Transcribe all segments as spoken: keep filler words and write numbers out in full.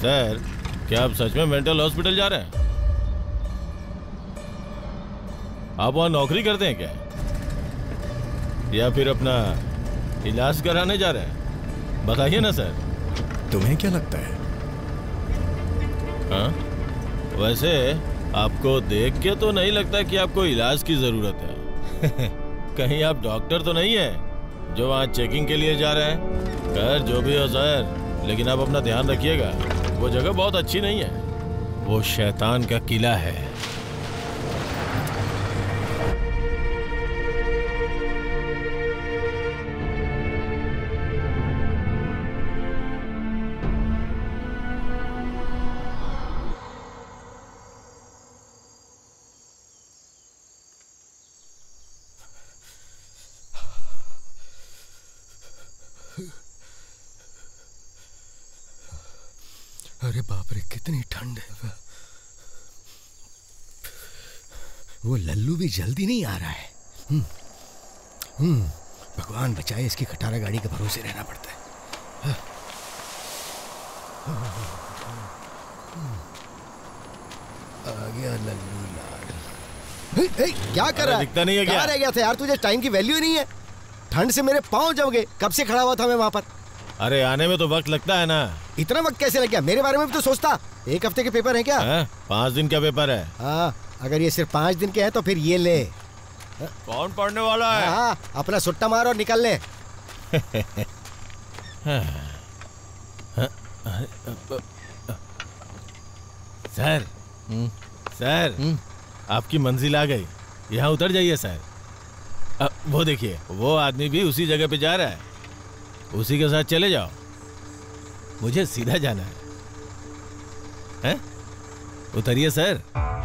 Sir, क्या आप सच में मेंटल हॉस्पिटल जा रहे हैं? आप वहां नौकरी करते हैं क्या, या फिर अपना इलाज कराने जा रहे हैं? बताइए ना सर। तुम्हें क्या लगता है? हाँ, वैसे आपको देख के तो नहीं लगता कि आपको इलाज की जरूरत है। कहीं आप डॉक्टर तो नहीं है जो वहाँ चेकिंग के लिए जा रहे हैं? खैर जो भी हो सर, लेकिन आप अपना ध्यान रखिएगा, वो जगह बहुत अच्छी नहीं है। वो शैतान का किला है। अरे बाप रे, कितनी ठंड है। वो लल्लू भी जल्दी नहीं आ रहा है। हम्म, हम्म, भगवान बचाए, इसकी खटारा गाड़ी के भरोसे रहना पड़ता है। आ गया लल्लू लाल। हे, हे, क्या कर रहा है? दिखता नहीं है क्या? कहाँ रह गया था यार? तुझे टाइम की वैल्यू ही नहीं है। ठंड से मेरे पाँव जम गए। कब से खड़ा हुआ था मैं वहां पर। अरे आने में तो वक्त लगता है ना। इतना वक्त कैसे लग गया? मेरे बारे में भी तो सोचता। एक हफ्ते के पेपर है क्या? है? पाँच दिन का पेपर है। हाँ, अगर ये सिर्फ पाँच दिन के हैं तो फिर ये ले। कौन पढ़ने वाला है? हाँ, अपना सुट्टा मार और निकल ले। सर, सर, आपकी मंजिल आ गई। यहाँ उतर जाइए सर। अ, वो देखिए, वो आदमी भी उसी जगह पे जा रहा है। उसी के साथ चले जाओ। मुझे सीधा जाना है, हैं? उतरिए सर।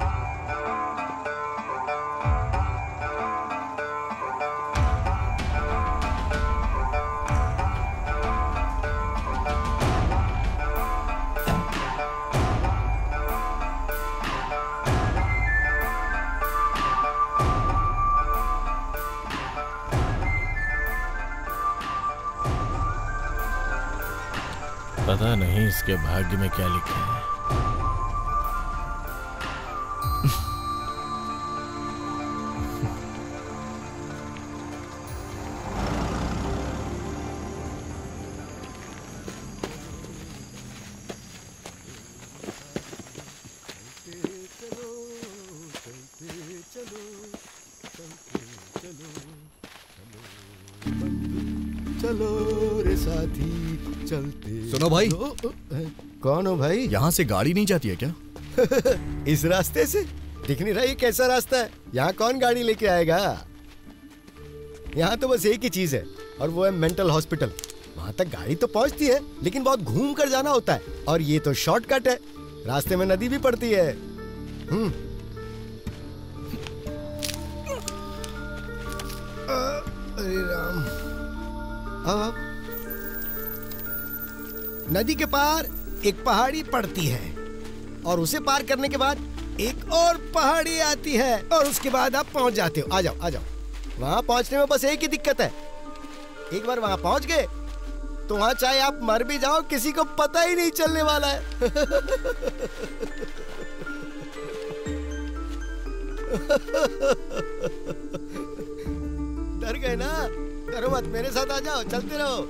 पता नहीं इसके भाग्य में क्या लिखा है। चलो रे साथी चलते। सुनो भाई। कौन हो भाई? यहाँ से गाड़ी नहीं जाती है क्या? इस रास्ते से? दिख नहीं रहा ये कैसा रास्ता है? यहाँ कौन गाड़ी लेके आएगा? यहाँ तो बस एक ही चीज है, और वो है मेंटल हॉस्पिटल। वहां तक गाड़ी तो पहुंचती है, लेकिन बहुत घूम कर जाना होता है। और ये तो शॉर्टकट है, रास्ते में नदी भी पड़ती है। हम्म। अरे राम। हाँ, नदी के पार एक पहाड़ी पड़ती है, और उसे पार करने के बाद एक और पहाड़ी आती है, और उसके बाद आप पहुंच जाते हो। आ जाओ आ जाओ। वहां पहुंचने में बस एक ही दिक्कत है, एक बार वहां पहुंच गए तो वहां चाहे आप मर भी जाओ, किसी को पता ही नहीं चलने वाला है। डर गए ना? डरो मत, मेरे साथ आ जाओ, चलते रहो।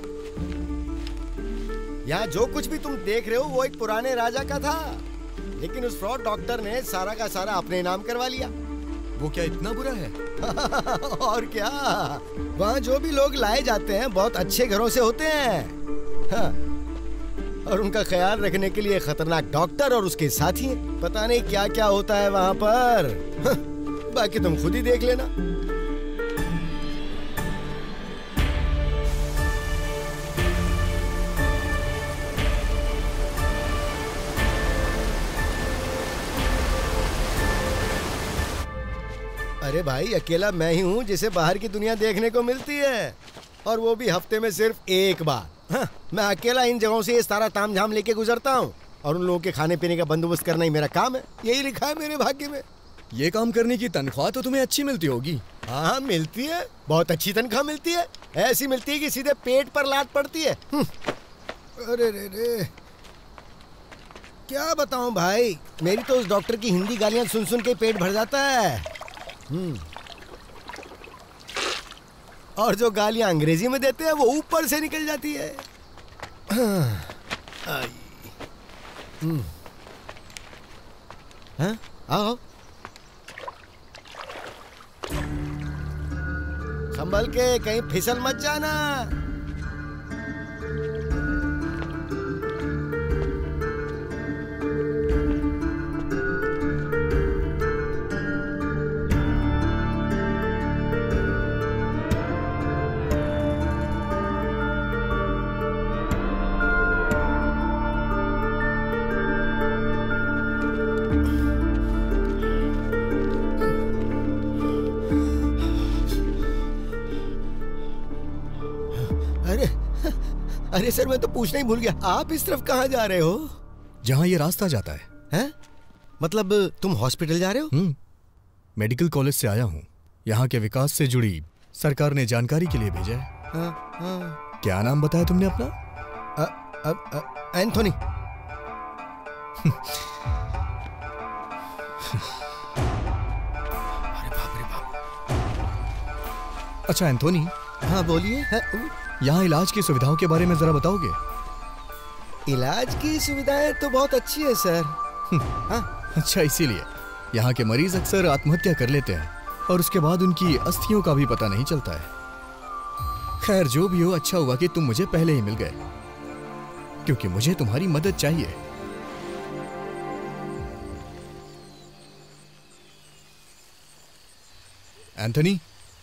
यहाँ जो कुछ भी तुम देख रहे हो वो एक पुराने राजा का था, लेकिन उस फ्रॉड डॉक्टर ने सारा का सारा अपने नाम करवा लिया। वो क्या इतना बुरा है? और क्या, वहाँ जो भी लोग लाए जाते हैं बहुत अच्छे घरों से होते हैं। हाँ। और उनका ख्याल रखने के लिए खतरनाक डॉक्टर और उसके साथी हैं। पता नहीं क्या क्या होता है वहाँ पर। हाँ। बाकी तुम खुद ही देख लेना। अरे भाई, अकेला मैं ही हूँ जिसे बाहर की दुनिया देखने को मिलती है, और वो भी हफ्ते में सिर्फ एक बार। हाँ, मैं अकेला इन जगहों से ये सारा तामझाम लेके गुजरता हूँ, और उन लोगों के खाने पीने का बंदोबस्त करना ही मेरा काम है। यही लिखा है मेरे भाग्य में। ये काम करने की तनख्वाह तो तुम्हें अच्छी मिलती होगी। हाँ, मिलती है, बहुत अच्छी तनख्वाह मिलती है। ऐसी मिलती है कि सीधे पेट पर लात पड़ती है। अरे रे रे। क्या बताऊं भाई, मेरी तो उस डॉक्टर की हिंदी गालियां सुन सुन के पेट भर जाता है। हम्म। और जो गालियां अंग्रेजी में देते हैं वो ऊपर से निकल जाती है। हम्म। हाँ? आओ। संभल के, कहीं फिसल मत जाना। अरे सर, मैं तो पूछना ही भूल गया, आप इस तरफ कहाँ जा रहे हो? जहाँ ये रास्ता जाता है। हैं? मतलब तुम हॉस्पिटल जा रहे हो? हम्म, मेडिकल कॉलेज से आया हूँ। यहाँ के विकास से जुड़ी सरकार ने जानकारी के लिए भेजा है। हाँ, हाँ। क्या नाम बताया तुमने अपना? अ, अ, अ, एंथोनी। अरे बाप रे बाप। अच्छा एंथोनी। हाँ बोलिए। यहाँ इलाज की सुविधाओं के बारे में जरा बताओगे? इलाज की सुविधाएं तो बहुत अच्छी है सर। हाँ? अच्छा, इसीलिए यहाँ के मरीज अक्सर आत्महत्या कर लेते हैं और उसके बाद उनकी अस्थियों का भी पता नहीं चलता है। खैर जो भी हो, अच्छा हुआ कि तुम मुझे पहले ही मिल गए, क्योंकि मुझे तुम्हारी मदद चाहिए। एंथोनी,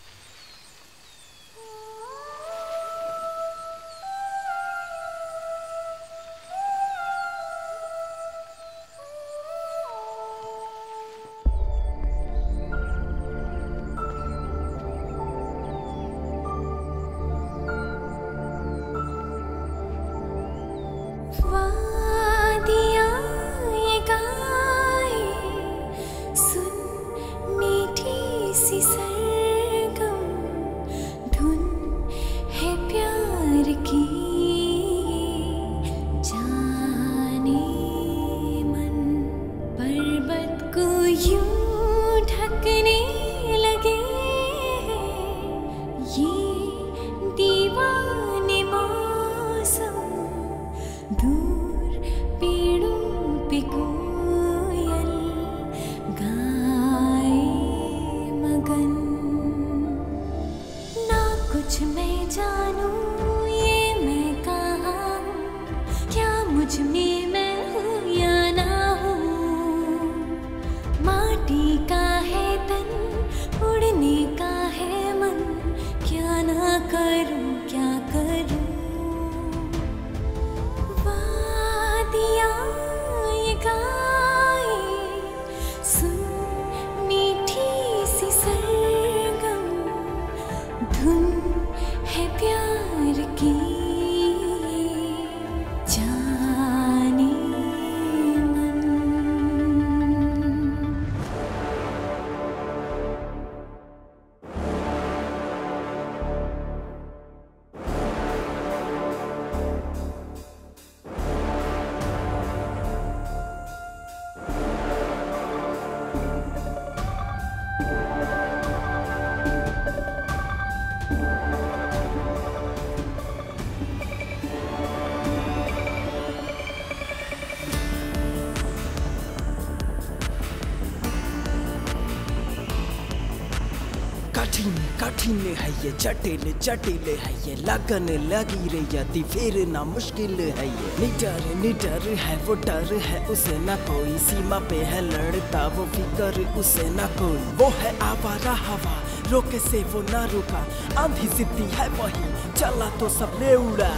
कठिन है ये, जटिल जटिल है ये, लगन लगी रे यदि फिर ना मुश्किल है ये। निडर निडर है वो, डर है उसे ना कोई, सीमा पे है लड़ता वो, फिकर उसे ना कोई। वो है आवारा हवा, रोके से वो ना रुका, आंधी सिद्धि है वही, चला तो सबने उड़ा।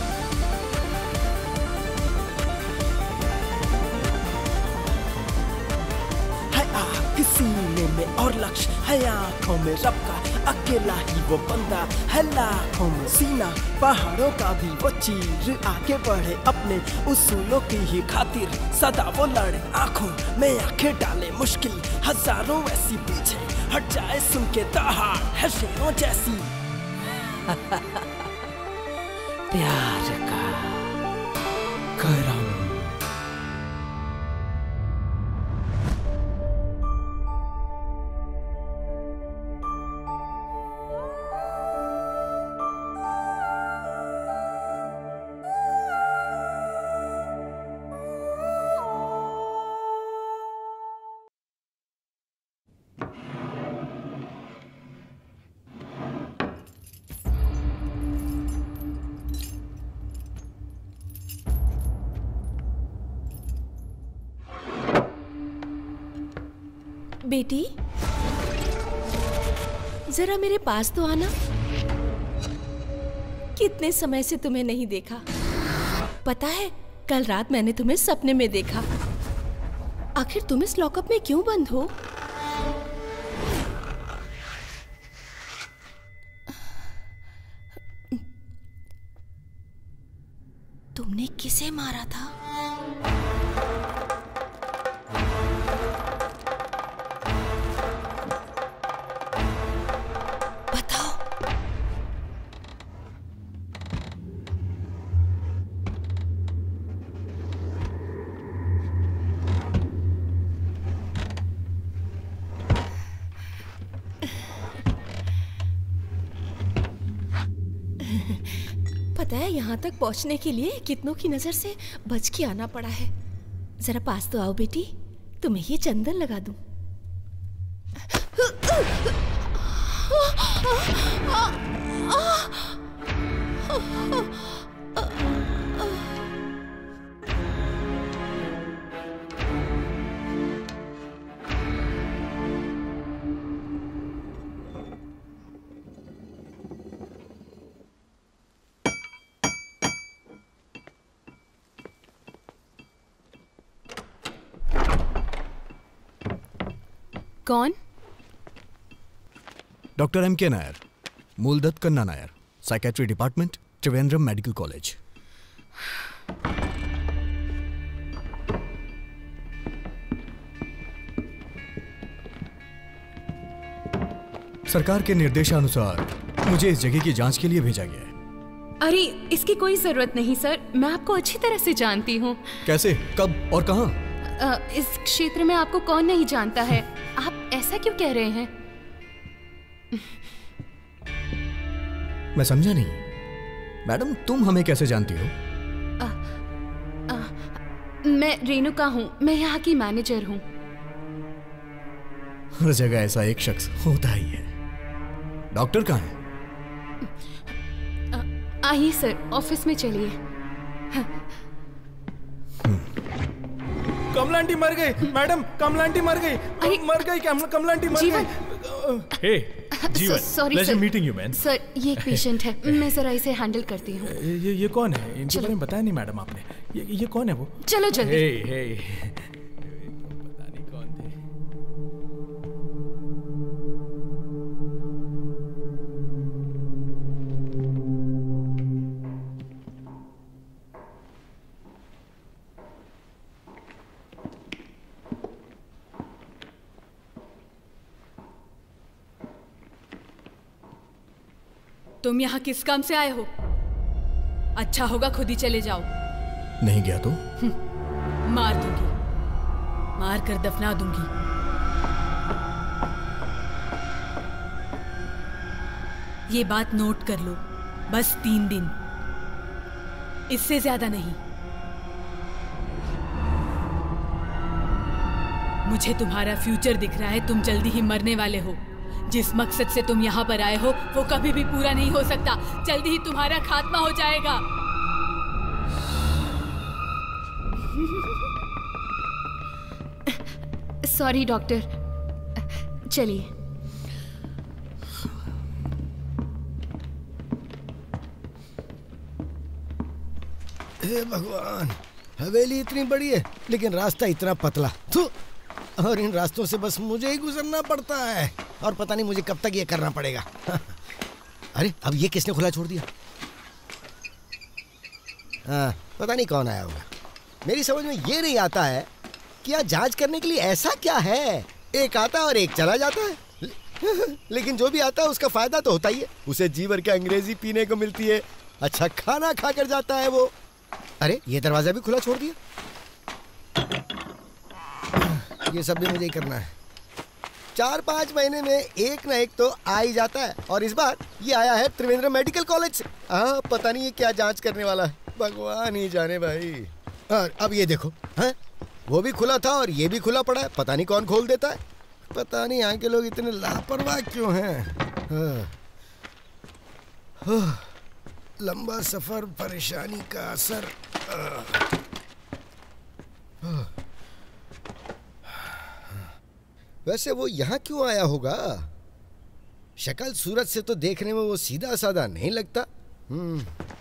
सीने में और लक्ष्य है आंखों में रब का, अकेला ही वो बंदा है लाखों में। सीना पहाड़ों का भी वो चीर, आगे बढ़े अपने उसूलों की ही खातिर, सदा वो लड़े आंखों में आंखें डाले, मुश्किल हजारों ऐसी पीछे हट जाए, सुन के दहाड़ है शेरों जैसी। प्यार का करम बेटी, जरा मेरे पास तो आना। कितने समय से तुम्हें नहीं देखा। पता है, कल रात मैंने तुम्हें सपने में देखा। आखिर तुम इस लॉकअप में क्यों बंद हो? तुमने किसे मारा था? बताओ। पता है, यहाँ तक पहुँचने के लिए कितनों की नजर से बच के आना पड़ा है। जरा पास तो आओ बेटी, तुम्हें ये चंदन लगा दूं। कौन? Doctor M K Nair, मूलदत्त Kanna Nair, psychiatry department, Trivandrum medical college. सरकार के निर्देशानुसार मुझे इस जगह की जांच के लिए भेजा गया है। अरे, इसकी कोई जरूरत नहीं सर, मैं आपको अच्छी तरह से जानती हूँ। कैसे, कब और कहाँ? अ, इस क्षेत्र में आपको कौन नहीं जानता है? आप ऐसा क्यों कह रहे हैं? मैं समझा नहीं। मैडम, तुम हमें कैसे जानती हो? आ, आ, मैं रेणुका हूँ, मैं यहाँ की मैनेजर हूँ। हर जगह ऐसा एक शख्स होता ही है। डॉक्टर कहाँ है? आइए सर, ऑफिस में चलिए। कमलांटी मर गई मैडम, कमलांटी मर गई, मर गई कमलांटी मर गई। हे Jeevan, sorry pleasure sir. Meeting you man. Sir, ये एक पेशेंट है, मैं जरा इसे हैंडल करती हूँ। ये ये कौन है? इनके बारे में बताया नहीं मैडम आपने। ये ये कौन है वो? चलो जल्दी। हे हे पता नहीं कौन थे। तुम यहाँ किस काम से आए हो? अच्छा होगा खुद ही चले जाओ। नहीं गया तो? मार दूंगी, मार कर दफना दूंगी। ये बात नोट कर लो, बस तीन दिन, इससे ज्यादा नहीं। मुझे तुम्हारा फ्यूचर दिख रहा है, तुम जल्दी ही मरने वाले हो। जिस मकसद से तुम यहाँ पर आए हो वो कभी भी पूरा नहीं हो सकता। जल्दी ही तुम्हारा खात्मा हो जाएगा। सॉरी डॉक्टर, चलिए। हे भगवान, हवेली इतनी बड़ी है लेकिन रास्ता इतना पतला। थू, और इन रास्तों से बस मुझे ही गुजरना पड़ता है और पता नहीं मुझे कब तक ये करना पड़ेगा। अरे, अब ये किसने खुला छोड़ दिया? हाँ, पता नहीं कौन आया होगा। मेरी समझ में ये नहीं आता है कि यहाँ जांच करने के लिए ऐसा क्या है। एक आता है और एक चला जाता है। लेकिन जो भी आता है उसका फायदा तो होता ही है। उसे जी भर के अंग्रेजी पीने को मिलती है, अच्छा खाना खा कर जाता है वो। अरे, ये दरवाजा भी खुला छोड़ दिया। ये सब भी मुझे ही करना है। चार पांच महीने में एक ना एक तो आ ही जाता है और इस बार ये आया है त्रिवेंद्रम मेडिकल कॉलेज से। हाँ, पता नहीं ये क्या जांच करने वाला है, भगवान ही जाने भाई। और अब ये देखो, हैं, वो भी खुला था और ये भी खुला पड़ा है, पता नहीं कौन खोल देता है। पता नहीं यहाँ के लोग इतने लापरवाह क्यों हैं। हाँ। हाँ। लंबा सफर, परेशानी का असर। वैसे वो यहाँ क्यों आया होगा? शक्ल सूरत से तो देखने में वो सीधा साधा नहीं लगता। हम्म।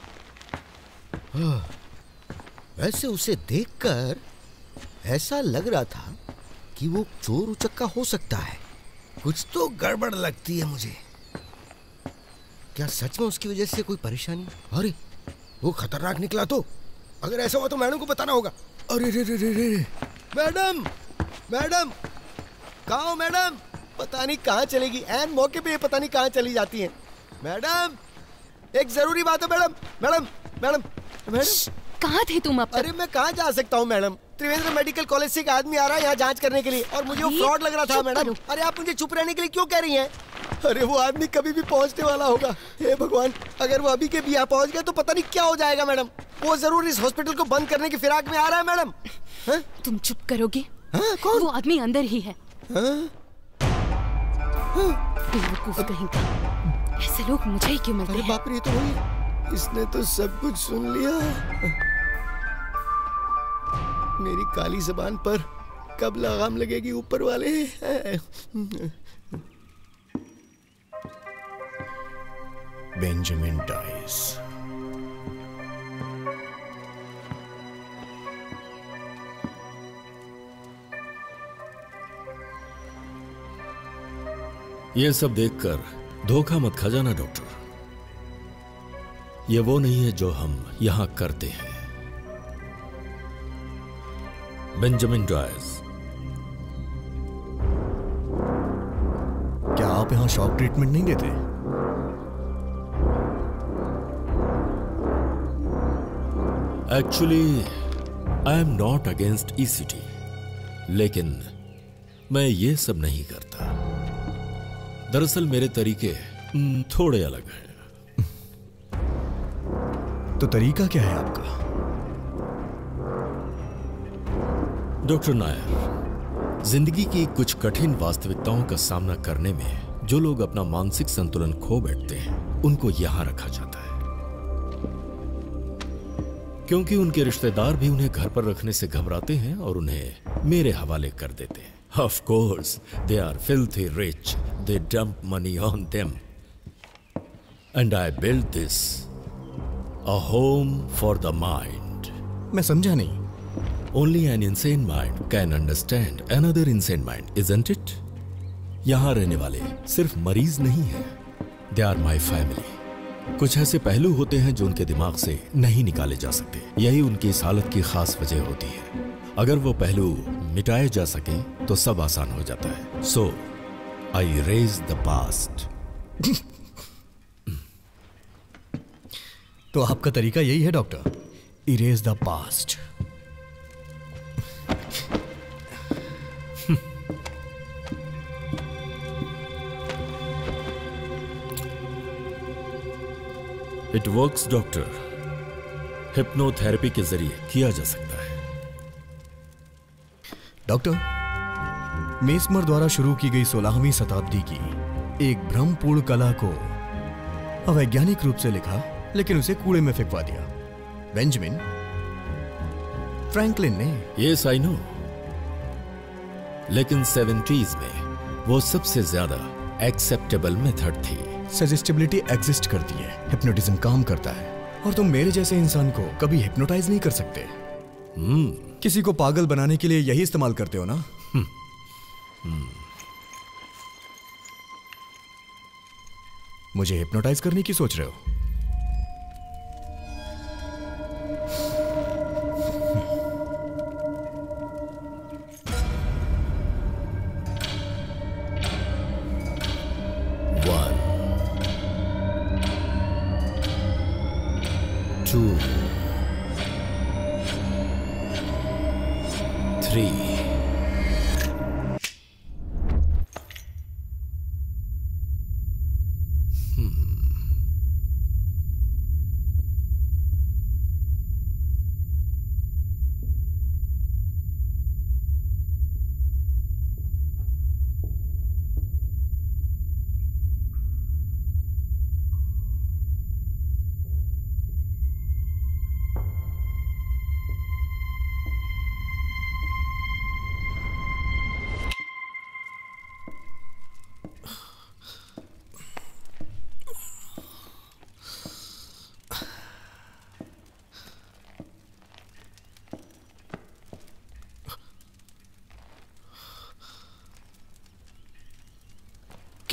वैसे उसे देखकर ऐसा लग रहा था कि वो चोर उचक्का हो सकता है। कुछ तो गड़बड़ लगती है मुझे। क्या सच में उसकी वजह से कोई परेशानी? अरे वो खतरनाक निकला तो। अगर ऐसा हुआ तो मैडम को बताना होगा। अरे रे रे रे रे मैडम, मैडम कहाँ हो मैडम? पता नहीं कहाँ चलेगी, एन मौके पे पता नहीं कहाँ चली जाती हैं। मैडम एक जरूरी बात है मैडम। मैडम मैडम मैडम कहाँ थे तुम अब तक? अरे मैं कहाँ जा सकता हूँ मैडम? त्रिवेंद्र मेडिकल कॉलेज से एक आदमी आ रहा है यहाँ जांच करने के लिए और मुझे वो फ्रॉड लग रहा था मैडम। अरे आप मुझे चुप रहने के लिए क्यों कह रही हैं? अरे वो आदमी कभी भी पहुँचने वाला होगा। हे भगवान, अगर वो अभी के भी यहाँ पहुँच गया तो पता नहीं क्या हो जाएगा मैडम। वो जरूर इस हॉस्पिटल को बंद करने की फिराक में आ रहा है मैडम। तुम चुप करोगे? हाँ, कौन? वो आदमी अंदर ही है। हाँ? बेवकूफ कहीं का। ऐसे लोग मुझे ही क्यों मिलते हैं? अरे बाप रे, तो वही, इसने तो सब कुछ सुन लिया। मेरी काली जबान पर कब लगाम लगेगी ऊपर वाले? Benjamin Dice. ये सब देखकर धोखा मत खा जाना डॉक्टर। ये वो नहीं है जो हम यहां करते हैं। Benjamin Dice. क्या आप यहां शॉक ट्रीटमेंट नहीं देते? Actually I am not against ECT, लेकिन मैं ये सब नहीं करता। दरअसल मेरे तरीके थोड़े अलग हैं। तो तरीका क्या है आपका? डॉक्टर नायर, जिंदगी की कुछ कठिन वास्तविकताओं का सामना करने में जो लोग अपना मानसिक संतुलन खो बैठते हैं, उनको यहां रखा जाता है, क्योंकि उनके रिश्तेदार भी उन्हें घर पर रखने से घबराते हैं और उन्हें मेरे हवाले कर देते हैं। Of course, they are filthy rich. They dump money on them. And I built this, a home for the mind. मैं समझा नहीं। Only an insane mind can understand another insane mind, isn't it? यहाँ रहने वाले सिर्फ मरीज नहीं हैं, they are my family. कुछ ऐसे पहलू होते हैं जो उनके दिमाग से नहीं निकाले जा सकते। यही उनकी इस हालत की खास वजह होती है। अगर वो पहलू मिटाए जा सके तो सब आसान हो जाता है। So I erase the past. तो आपका तरीका यही है doctor, erase the past. It works doctor. Hypnotherapy के जरिए किया जा सकता है। डॉक्टर, मेस्मर द्वारा शुरू की गई सोलहवीं शताब्दी की एक भ्रमपूर्ण कला को अवैज्ञानिक रूप से लिखा, लेकिन उसे कूड़े में फेंकवा दिया। बेंजामिन फ्रैंकलिन ने। यस आई नो, लेकिन सेवेंटीज में वो सबसे ज्यादा एक्सेप्टेबल मेथड थी। सजेस्टिबिलिटी एग्जिस्ट करती है, हिप्नोटिज्म काम करता है, और तुम मेरे जैसे इंसान को कभी हिप्नोटाइज नहीं कर सकते। हम्म किसी को पागल बनाने के लिए यही इस्तेमाल करते हो ना? मुझे हिप्नोटाइज करने की सोच रहे हो? One, two, three.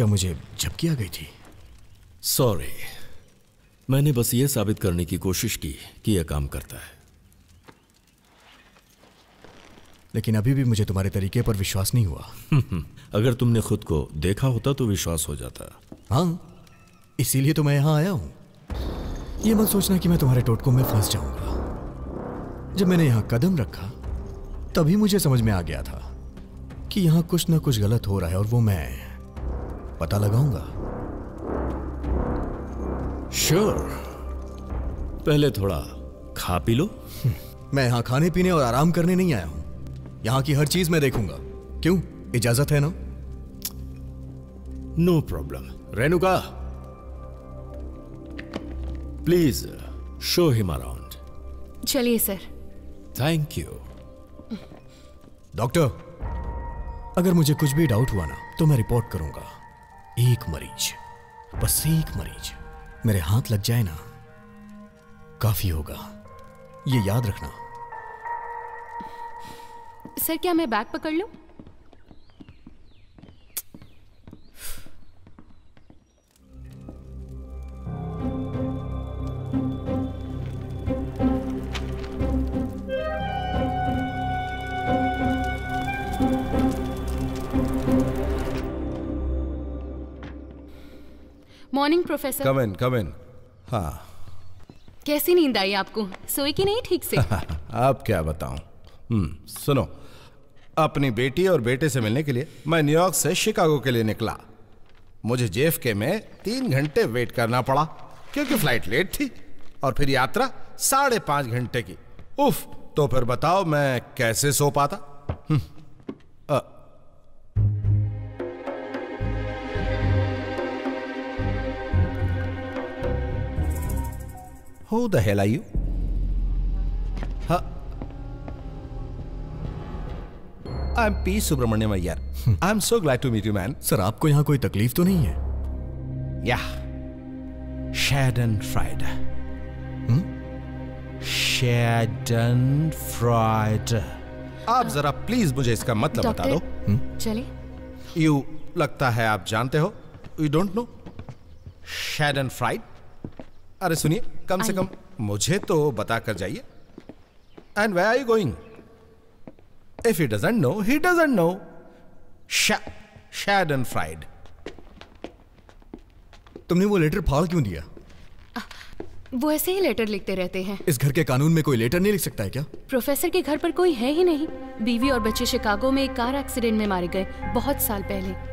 क्या मुझे झपकी आ गई थी? सॉरी, मैंने बस ये साबित करने की कोशिश की कि यह काम करता है। लेकिन अभी भी मुझे तुम्हारे तरीके पर विश्वास नहीं हुआ। अगर तुमने खुद को देखा होता तो विश्वास हो जाता। हाँ, इसीलिए तो मैं यहां आया हूं। ये मत सोचना कि मैं तुम्हारे टोटकों में फंस जाऊंगा। जब मैंने यहां कदम रखा तभी मुझे समझ में आ गया था कि यहां कुछ ना कुछ गलत हो रहा है और वो मैं पता लगाऊंगा। श्योर, पहले थोड़ा खा पी लो। मैं यहां खाने पीने और आराम करने नहीं आया हूं। यहां की हर चीज मैं देखूंगा। क्यों, इजाजत है ना? No problem. Renuka, please show him around. चलिए सर। Thank you. डॉक्टर, अगर मुझे कुछ भी डाउट हुआ ना तो मैं रिपोर्ट करूंगा। एक मरीज, बस एक मरीज मेरे हाथ लग जाए ना, काफी होगा। ये याद रखना। सर, क्या मैं बैग पकड़ लूं? Morning professor. Come in, come in. हाँ, कैसी नींद आई आपको? सोई कि नहीं ठीक से? अब क्या बताऊं। हम्म सुनो, अपनी बेटी और बेटे से मिलने के लिए मैं न्यूयॉर्क से शिकागो के लिए निकला। मुझे जेएफके में तीन घंटे वेट करना पड़ा क्योंकि फ्लाइट लेट थी, और फिर यात्रा साढ़े पांच घंटे की। उफ, तो फिर बताओ मैं कैसे सो पाता। आ, Who the hell are you? Huh? I'm P. Subramaniam Iyer. I'm so glad to meet you, man. Sir, आपको यहाँ कोई तकलीफ तो नहीं है? Yeah. Schadenfreude. Hmm? Schadenfreude. आप जरा प्लीज मुझे इसका मतलब बता दो। चलिए। यू लगता है आप जानते हो। You don't know Schadenfreude? अरे सुनिए, कम से कम मुझे तो बता कर जाइए। And where are you going? If he doesn't know, he doesn't know. Schadenfreude. तुमने वो लेटर फाड़ क्यों दिया? वो ऐसे ही लेटर लिखते रहते हैं। इस घर के कानून में कोई लेटर नहीं लिख सकता है क्या? प्रोफेसर के घर पर कोई है ही नहीं। बीवी और बच्चे शिकागो में एक कार एक्सीडेंट में मारे गए बहुत साल पहले।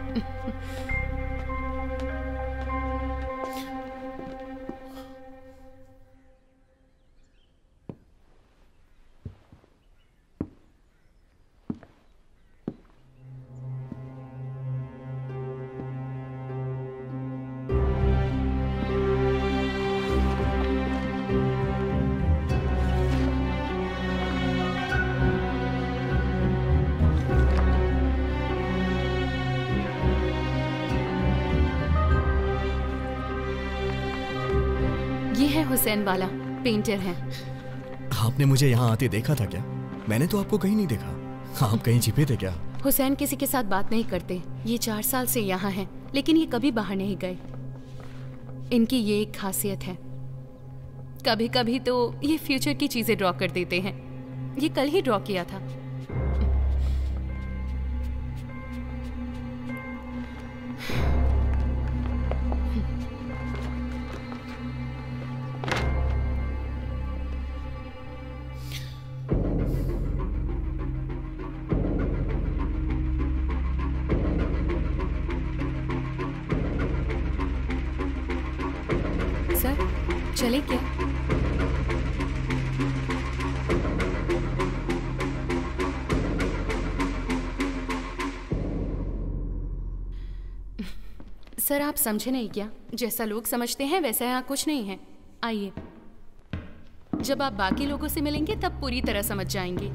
हुसैन वाला पेंटर है। आपने मुझे यहाँ आते देखा था क्या? मैंने तो आपको कहीं नहीं देखा। आप कहीं छिपे थे क्या? हुसैन किसी के साथ बात नहीं करते। ये चार साल से यहाँ हैं, लेकिन ये कभी बाहर नहीं गए। इनकी ये एक खासियत है, कभी कभी तो ये फ्यूचर की चीजें ड्रॉ कर देते हैं। ये कल ही ड्रॉ किया था। चले क्या? सर, आप समझे नहीं क्या? जैसा लोग समझते हैं वैसा यहाँ कुछ नहीं है। आइए, जब आप बाकी लोगों से मिलेंगे तब पूरी तरह समझ जाएंगे।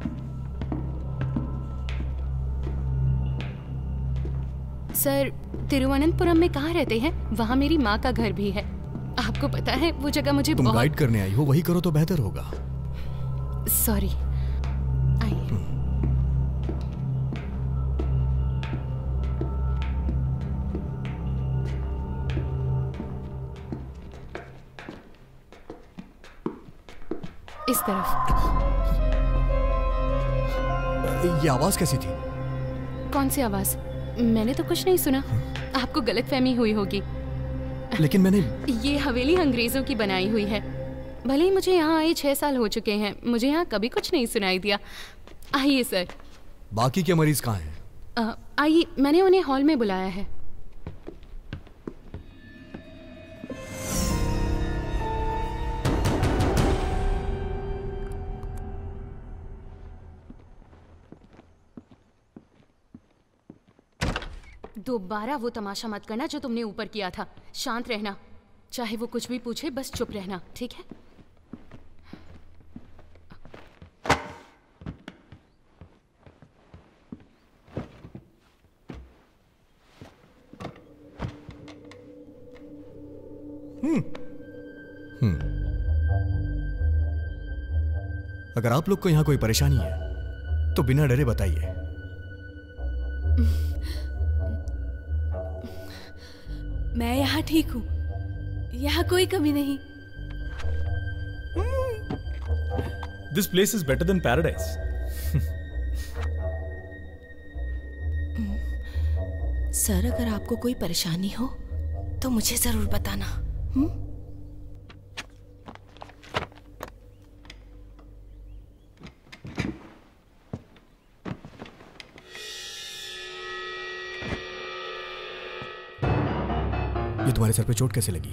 सर, तिरुवनंतपुरम में कहाँ रहते हैं? वहाँ मेरी माँ का घर भी है। आपको पता है वो जगह मुझे तुम बहुत... गाइड करने आई हो, वही करो तो बेहतर होगा। सॉरी। आइए। इस तरफ। ये आवाज कैसी थी? कौन सी आवाज? मैंने तो कुछ नहीं सुना। आपको गलतफहमी हुई होगी। लेकिन मैंने ये हवेली अंग्रेजों की बनाई हुई है। भले ही मुझे यहाँ आए छह साल हो चुके हैं, मुझे यहाँ कभी कुछ नहीं सुनाई दिया। आइए सर। बाकी के मरीज कहाँ हैं? अ, आइए, मैंने उन्हें हॉल में बुलाया है। दोबारा वो तमाशा मत करना जो तुमने ऊपर किया था। शांत रहना, चाहे वो कुछ भी पूछे बस चुप रहना, ठीक है? हम्म हम्म अगर आप लोग को यहाँ कोई परेशानी है तो बिना डरे बताइए। मैं यहाँ ठीक हूँ, यहाँ कोई कमी नहीं। This place is better than paradise. Sir, अगर आपको कोई परेशानी हो तो मुझे जरूर बताना। हुँ? ये तुम्हारे सर पे चोट कैसे लगी?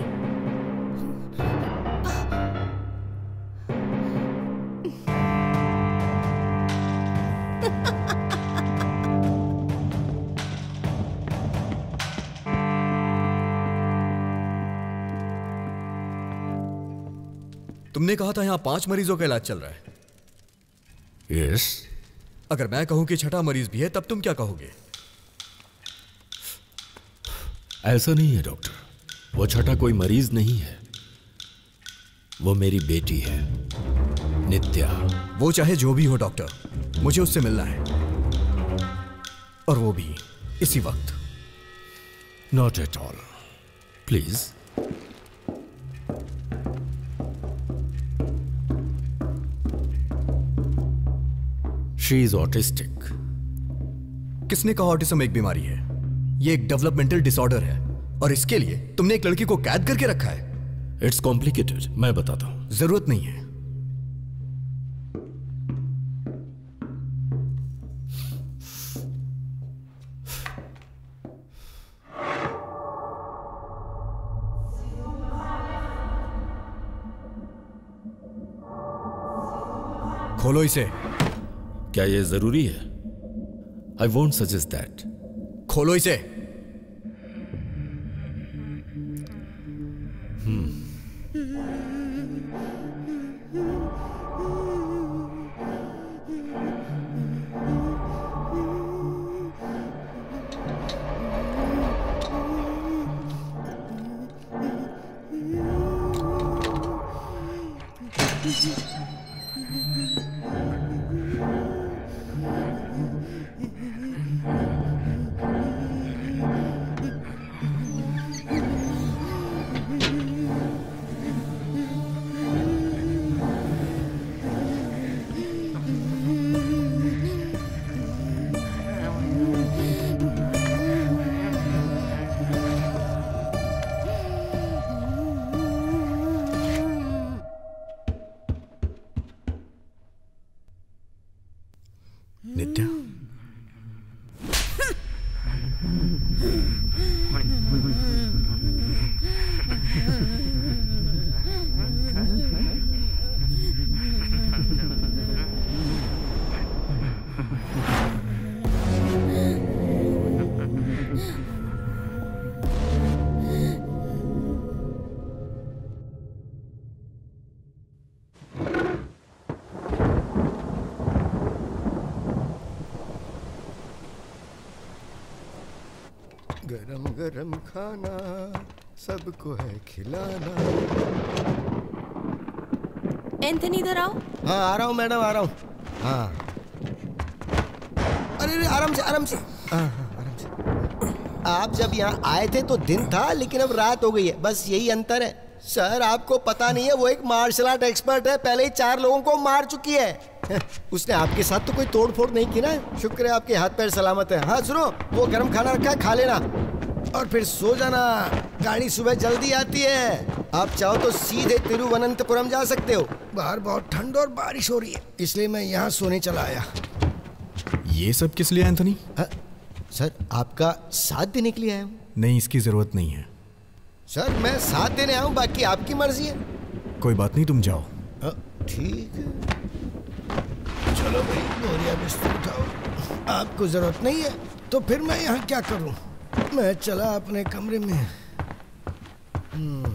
तुमने कहा था यहां पांच मरीजों का इलाज चल रहा है। यस। अगर मैं कहूं कि छठा मरीज भी है तब तुम क्या कहोगे? ऐसा नहीं है डॉक्टर, वो छठा कोई मरीज नहीं है, वो मेरी बेटी है नित्या। वो चाहे जो भी हो डॉक्टर, मुझे उससे मिलना है, और वो भी इसी वक्त। Not at all, please. She is autistic. किसने कहा ऑटिज्म एक बीमारी है? ये एक डेवलपमेंटल डिसऑर्डर है, और इसके लिए तुमने एक लड़की को कैद करके रखा है। इट्स कॉम्प्लिकेटेड, मैं बताता हूं। जरूरत नहीं है। खोलो इसे। क्या ये जरूरी है? I won't suggest that. खोलो इसे। हम्म नित्या, गरम गरम खाना सबको है खिलाना। एंथनी, इधर आओ। हाँ आ रहा हूँ मैडम, आ रहा हूँ। हाँ अरे अरे आराम से आराम से। हाँ हाँ आराम से। आप जब यहाँ आए थे तो दिन था, लेकिन अब रात हो गई है, बस यही अंतर है। सर आपको पता नहीं है, वो एक मार्शल आर्ट एक्सपर्ट है, पहले ही चार लोगों को मार चुकी है। उसने आपके साथ तो कोई तोड़ फोड़ नहीं की ना? शुक्र है आपके हाथ पैर सलामत है। हाँ सुनो, वो गर्म खाना रखा है, खा लेना और फिर सो जाना। गाड़ी सुबह जल्दी आती है। आप चाहो तो सीधे तिरुवनंतपुरम जा सकते हो। बाहर बहुत ठंड और बारिश हो रही है, इसलिए मैं यहाँ सोने चला आया। ये सब किस लिए एंथनी? हाँ, सर आपका साथ देने के लिए आया हूँ। नहीं, इसकी जरूरत नहीं है। सर मैं साथ देने आया हूँ, बाकी आपकी मर्जी है। कोई बात नहीं, तुम जाओ। ठीक है, चलो भाई बोरिया बिस्तर उठाओ। आपको जरूरत नहीं है तो फिर मैं यहाँ क्या करूँ? मैं चला अपने कमरे में। हम्म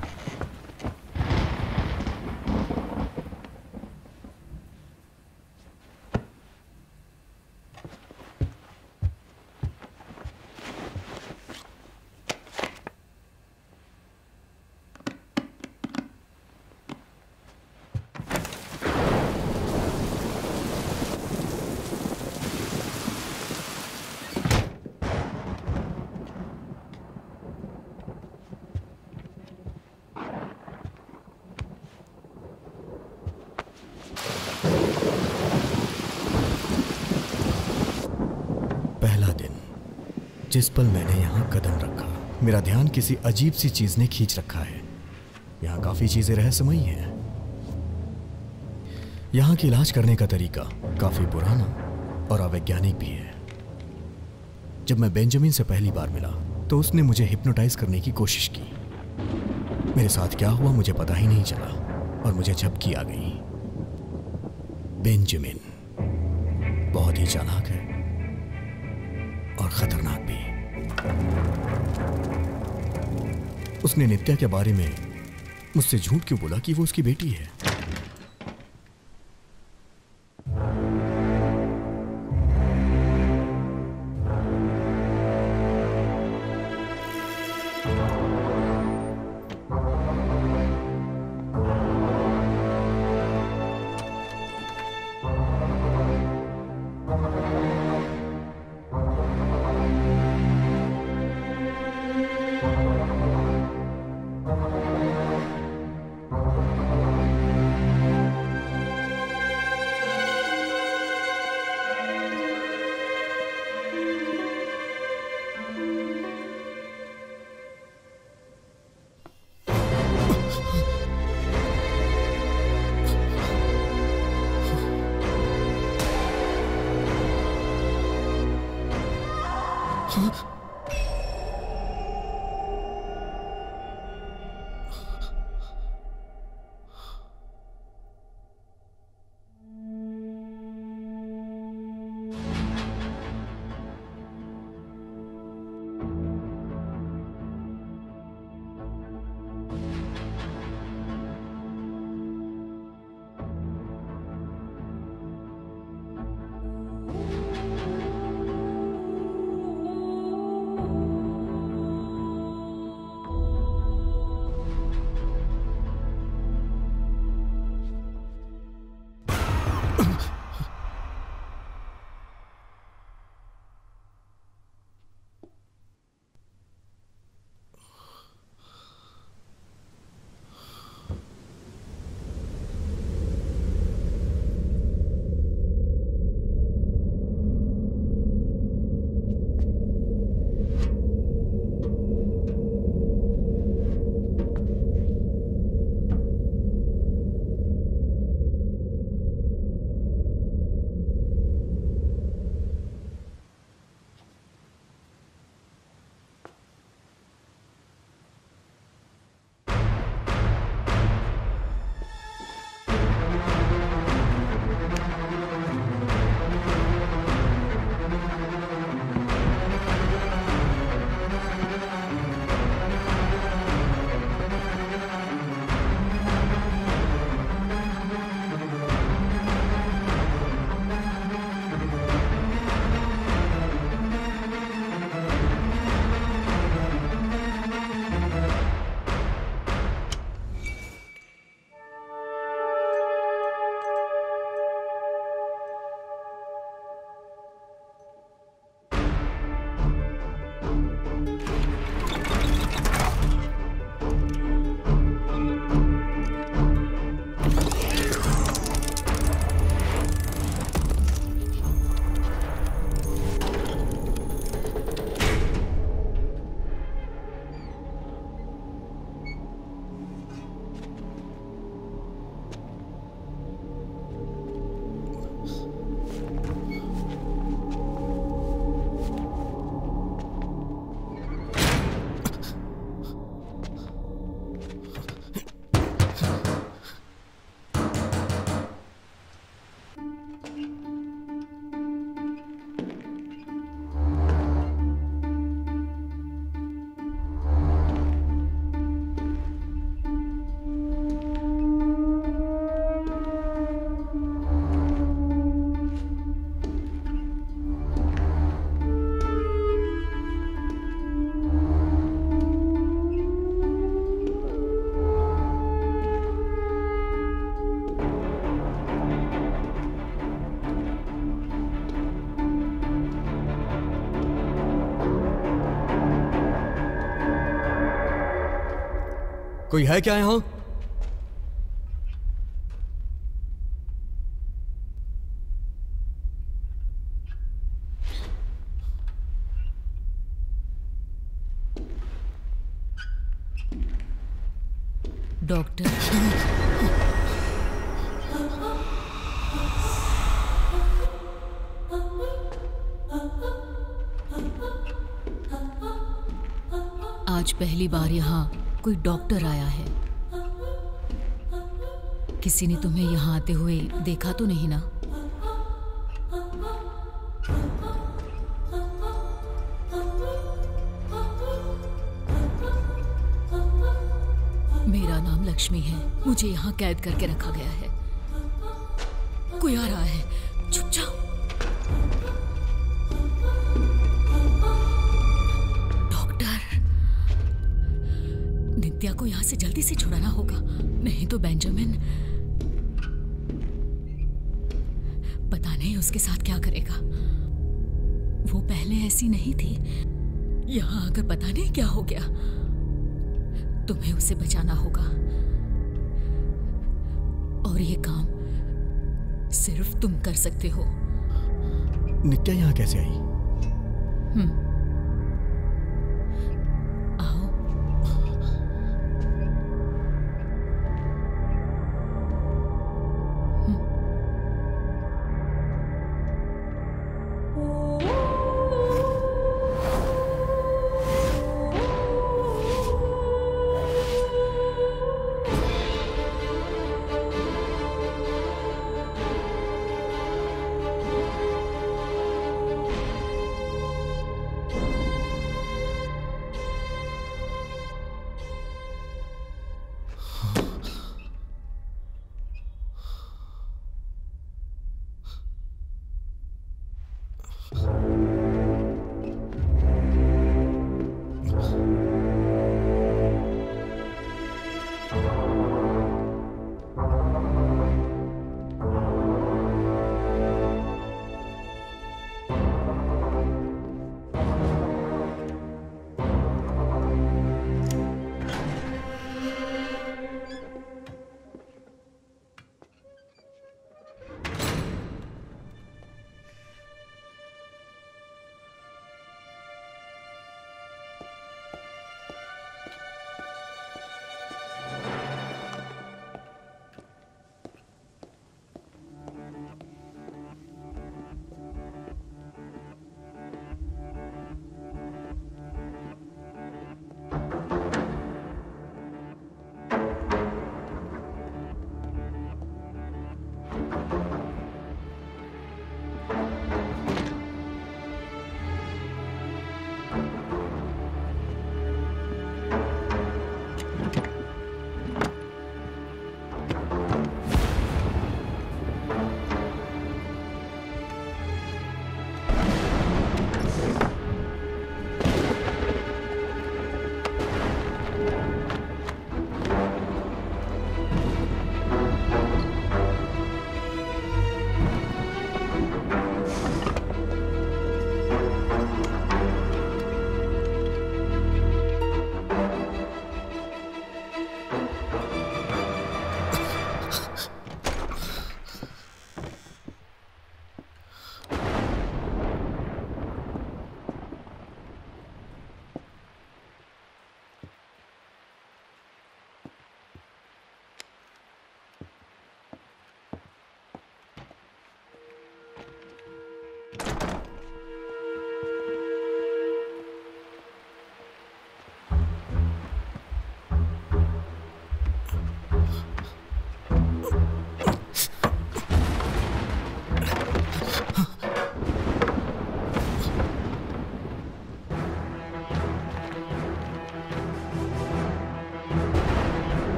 जिस पल मैंने यहाँ कदम रखा, मेरा ध्यान किसी अजीब सी चीज ने खींच रखा है। यहाँ काफी चीजें रहस्यमयी हैं। यहाँ के इलाज करने का तरीका काफी पुराना और अवैज्ञानिक भी है। जब मैं बेंजामिन से पहली बार मिला तो उसने मुझे हिप्नोटाइज करने की कोशिश की। मेरे साथ क्या हुआ मुझे पता ही नहीं चला और मुझे झपकी आ गई। बेंजामिन बहुत ही चालाक है और खतरनाक भी। उसने नित्या के बारे में मुझसे झूठ क्यों बोला कि वो उसकी बेटी है? कोई है क्या यहाँ? डॉक्टर, आज पहली बार यहाँ कोई डॉक्टर आया है। किसी ने तुम्हें यहाँ आते हुए देखा तो नहीं ना? मेरा नाम लक्ष्मी है। मुझे यहाँ कैद करके रखा गया है। कोई आ रहा है, चुप जाओ। डॉक्टर, नित्या को यहाँ से जल्दी से छुड़ाना होगा, नहीं तो बेंजामिन पता नहीं उसके साथ क्या करेगा। वो पहले ऐसी नहीं थी, यहाँ आकर पता नहीं क्या हो गया। तुम्हें उसे बचाना होगा और ये काम सिर्फ तुम कर सकते हो। नित्या यहाँ कैसे आई? हम्म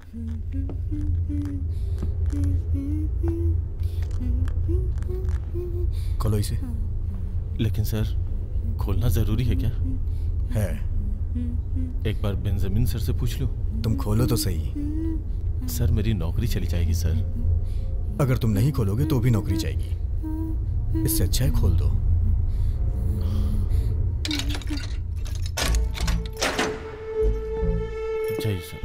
खोलो इसे। लेकिन सर, खोलना जरूरी है क्या? है। एक बार बेंजामिन सर से पूछ लो। तुम खोलो तो सही। सर, मेरी नौकरी चली जाएगी सर। अगर तुम नहीं खोलोगे तो भी नौकरी जाएगी। इससे अच्छा है खोल दो। जय सर।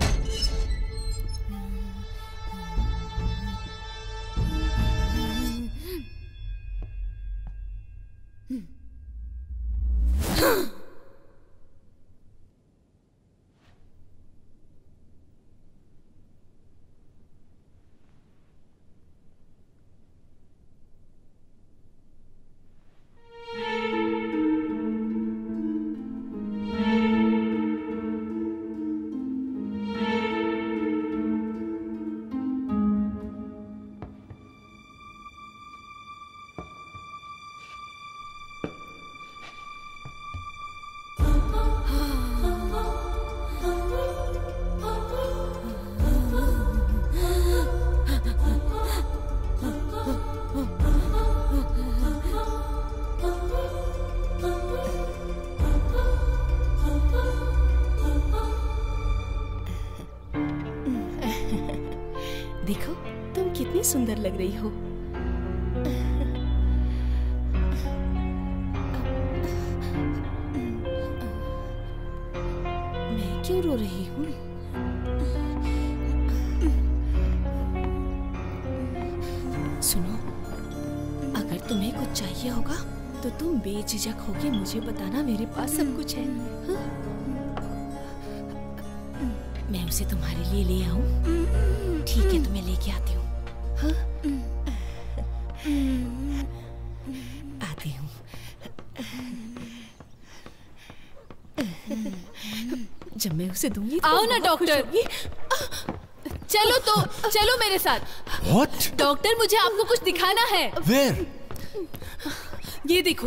देखो, तुम कितनी सुंदर लग रही हो। मैं क्यों रो रही हूँ? सुनो, अगर तुम्हें कुछ चाहिए होगा तो तुम बेझिझक होके मुझे बताना, मेरे पास सब कुछ है। हाँ? मैं उसे तुम्हारे लिए ले आऊं? ठीक है, तो मैं लेके आती हूँ। हाँ? आती हूँ। जब मैं उसे दूंगी तो आओ ना डॉक्टर। चलो तो चलो मेरे साथ। What? डॉक्टर, मुझे आपको कुछ दिखाना है। Where? ये देखो।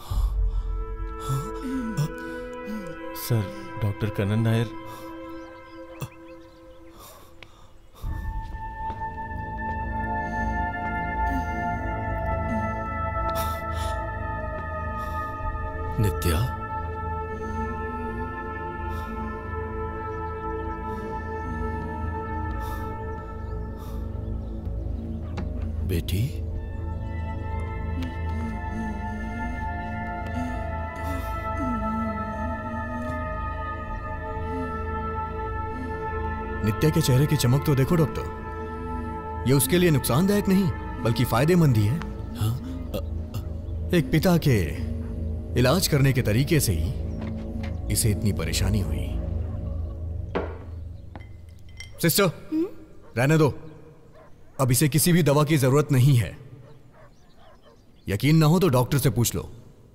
Sir, doctor Kannan Nair. नित्या, बेटी, नित्या के चेहरे की चमक तो देखो डॉक्टर। ये उसके लिए नुकसानदायक नहीं बल्कि फायदेमंद ही है। हाँ? एक पिता के इलाज करने के तरीके से ही इसे इतनी परेशानी हुई। सिस्टर, रहने दो। अब इसे किसी भी दवा की जरूरत नहीं है। यकीन ना हो तो डॉक्टर से पूछ लो।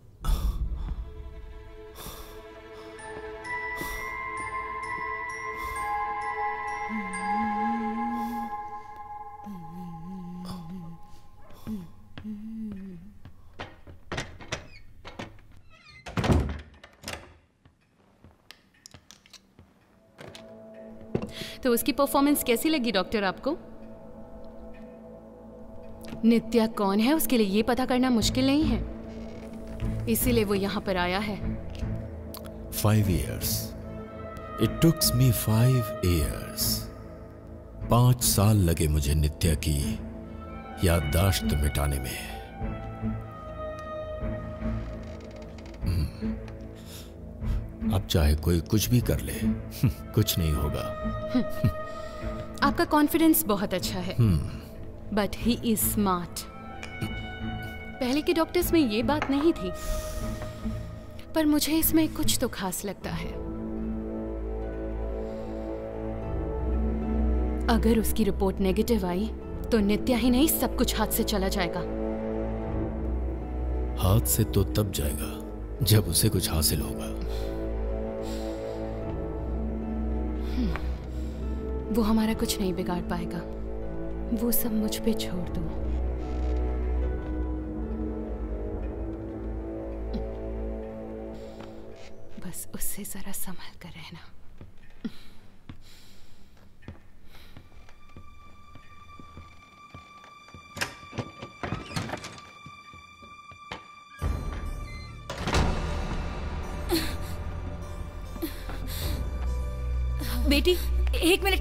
तो उसकी परफॉर्मेंस कैसी लगी डॉक्टर आपको? नित्या कौन है उसके लिए ये पता करना मुश्किल नहीं है, इसीलिए वो यहाँ पर आया है। Five years. It tooks me five years. पांच साल लगे मुझे नित्या की याददाश्त मिटाने में। अब चाहे कोई कुछ भी कर ले, कुछ नहीं होगा। आपका कॉन्फिडेंस बहुत अच्छा है, बट ही इज स्मार्ट। पहले के डॉक्टर्स में ये बात नहीं थी, पर मुझे इसमें कुछ तो खास लगता है। अगर उसकी रिपोर्ट नेगेटिव आई तो नित्या ही नहीं, सब कुछ हाथ से चला जाएगा। हाथ से तो तब जाएगा जब उसे कुछ हासिल होगा। वो हमारा कुछ नहीं बिगाड़ पाएगा, वो सब मुझ पे छोड़ दो। बस उससे जरा संभल कर रहना। बेटी एक मिनट।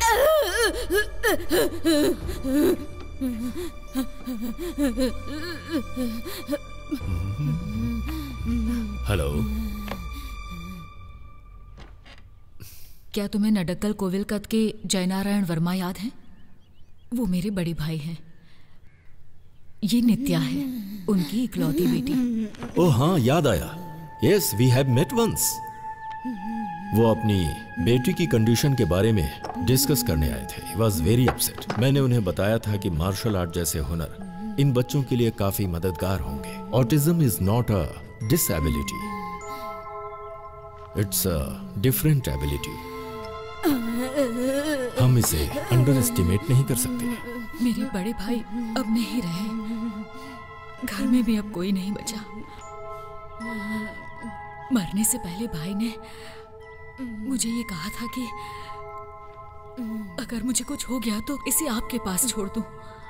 हेलो, क्या तुम्हें नडक्कल कोविलकत के जयनारायण वर्मा याद हैं? वो मेरे बड़े भाई हैं। ये नित्या है, उनकी इकलौती बेटी। ओह हाँ, याद आया। Yes, we have met once. वो अपनी बेटी की कंडीशन के बारे में डिस्कस करने आए थे। He was very upset. मैंने उन्हें बताया था कि मार्शल आर्ट जैसे हुनर इन बच्चों के लिए काफी मददगार होंगे। Autism is not a disability, it's a different ability. हम इसे अंडर एस्टिमेट नहीं कर सकते। मेरे बड़े भाई अब नहीं रहे, घर में भी अब कोई नहीं बचा। मरने से पहले भाई ने मुझे ये कहा था कि अगर मुझे कुछ हो गया तो इसे आपके पास छोड़ दूं।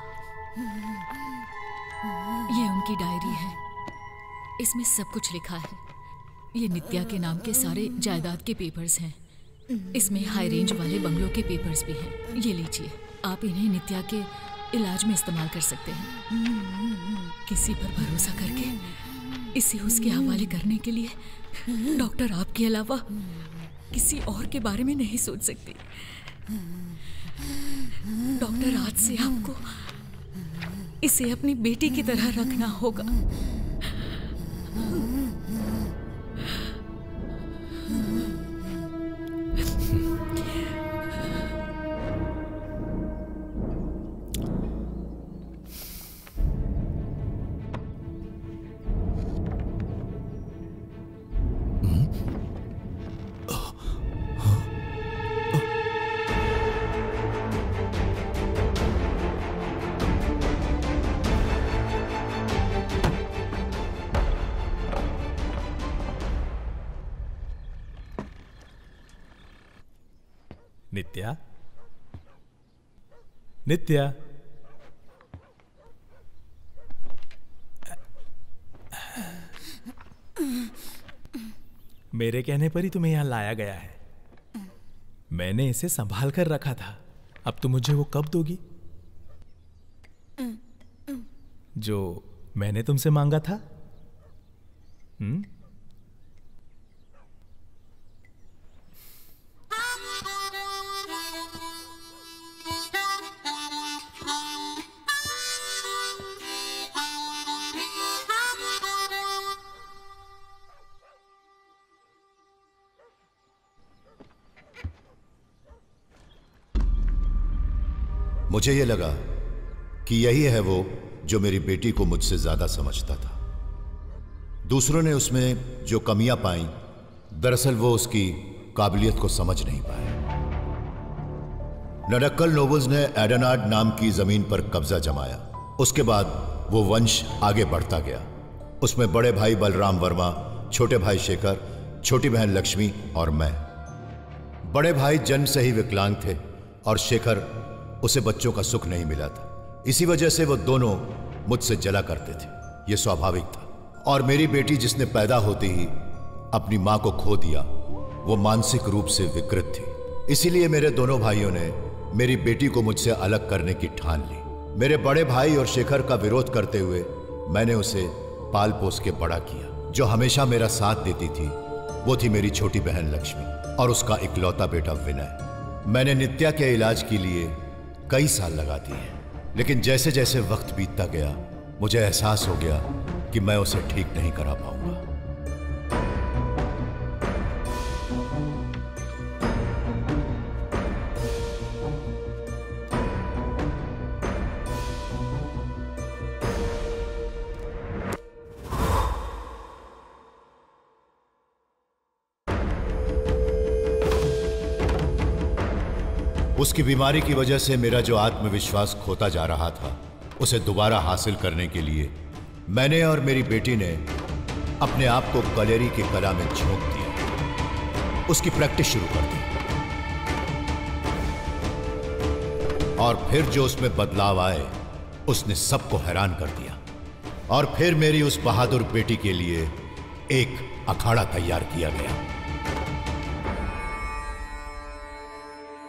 ये उनकी डायरी है, इसमें सब कुछ लिखा है। ये नित्या के नाम के सारे जायदाद के पेपर्स हैं। इसमें हाई रेंज वाले बंगलों के पेपर्स भी हैं। ये लीजिए, आप इन्हें नित्या के इलाज में इस्तेमाल कर सकते हैं। किसी पर भरोसा करके इसे उसके हवाले करने के लिए डॉक्टर आपके अलावा किसी और के बारे में नहीं सोच सकती। डॉक्टर, आज से आपको इसे अपनी बेटी की तरह रखना होगा। नित्या, नित्या, मेरे कहने पर ही तुम्हें यहां लाया गया है। मैंने इसे संभाल कर रखा था। अब तुम मुझे वो कब दोगी जो मैंने तुमसे मांगा था? हम्म? मुझे ये लगा कि यही है वो जो मेरी बेटी को मुझसे ज्यादा समझता था। दूसरों ने उसमें जो कमियां पाई, दरअसल वो उसकी काबिलियत को समझ नहीं पाए। नडक्कल नोबल्स ने एडनाड नाम की जमीन पर कब्जा जमाया। उसके बाद वो वंश आगे बढ़ता गया। उसमें बड़े भाई बलराम वर्मा, छोटे भाई शेखर, छोटी बहन लक्ष्मी और मैं। बड़े भाई जन्म से ही विकलांग थे और शेखर, उसे बच्चों का सुख नहीं मिला था। इसी वजह से वो दोनों मुझसे जला करते थे। यह स्वाभाविक था। और मेरी बेटी, जिसने पैदा होते ही अपनी मां को खो दिया, वो मानसिक रूप से विकृत थी। इसीलिए मेरे दोनों भाइयों ने मेरी बेटी को मुझसे अलग करने की ठान ली। मेरे बड़े भाई और शेखर का विरोध करते हुए मैंने उसे पाल पोस के बड़ा किया। जो हमेशा मेरा साथ देती थी वो थी मेरी छोटी बहन लक्ष्मी और उसका इकलौता बेटा विनय। मैंने नित्या के इलाज के लिए कई साल लगा दिए, लेकिन जैसे जैसे वक्त बीतता गया मुझे एहसास हो गया कि मैं उसे ठीक नहीं करा पाऊंगा। उसकी बीमारी की वजह से मेरा जो आत्मविश्वास खोता जा रहा था, उसे दोबारा हासिल करने के लिए मैंने और मेरी बेटी ने अपने आप को कलेरी की कला में झोंक दिया। उसकी प्रैक्टिस शुरू कर दी और फिर जो उसमें बदलाव आए उसने सबको हैरान कर दिया। और फिर मेरी उस बहादुर बेटी के लिए एक अखाड़ा तैयार किया गया।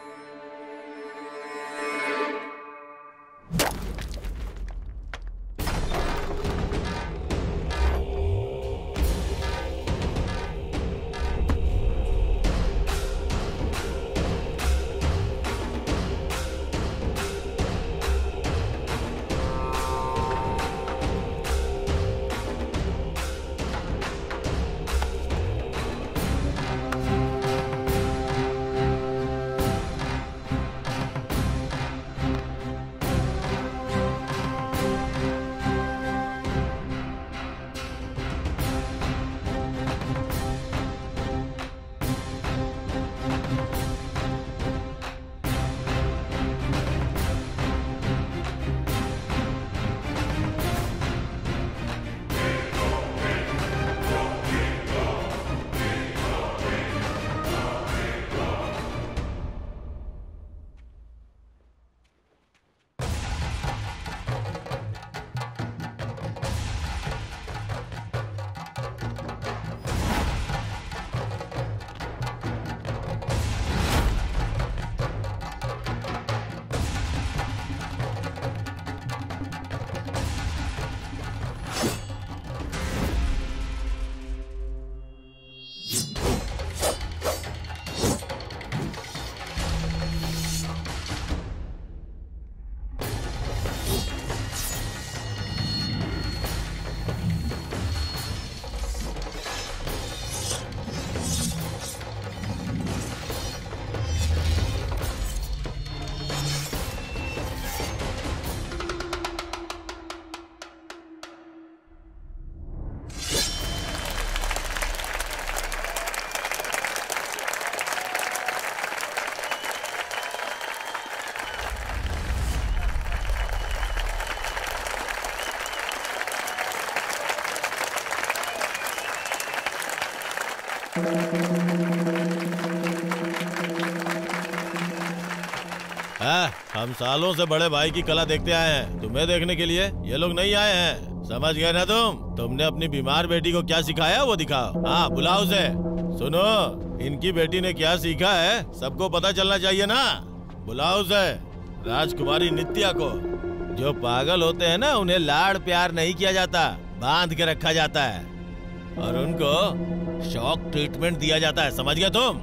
हाँ, हम सालों से बड़े भाई की कला देखते आए हैं, तुम्हें देखने के लिए ये लोग नहीं आए हैं। समझ गए ना तुम? तुमने अपनी बीमार बेटी को क्या सिखाया वो दिखाओ। हाँ, बुलाओ उसे। सुनो, इनकी बेटी ने क्या सीखा है सबको पता चलना चाहिए ना। बुलाओ उसे। राजकुमारी नित्या को। जो पागल होते हैं ना उन्हें लाड़ प्यार नहीं किया जाता, बांध के रखा जाता है और उनको शॉक ट्रीटमेंट दिया जाता है। समझ गए तुम?